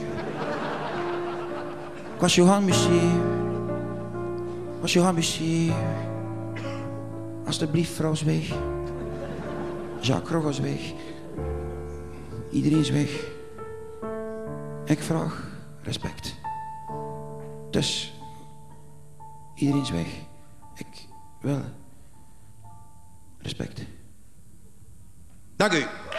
Ik was Johan Museeuw. Ik was Johan Museeuw. Alsjeblieft, vrouw, is weg. Jacques Rogge is weg. Iedereen is weg. Ik vraag respect. Dus, iedereen is weg. Ik wil respect. Dank u.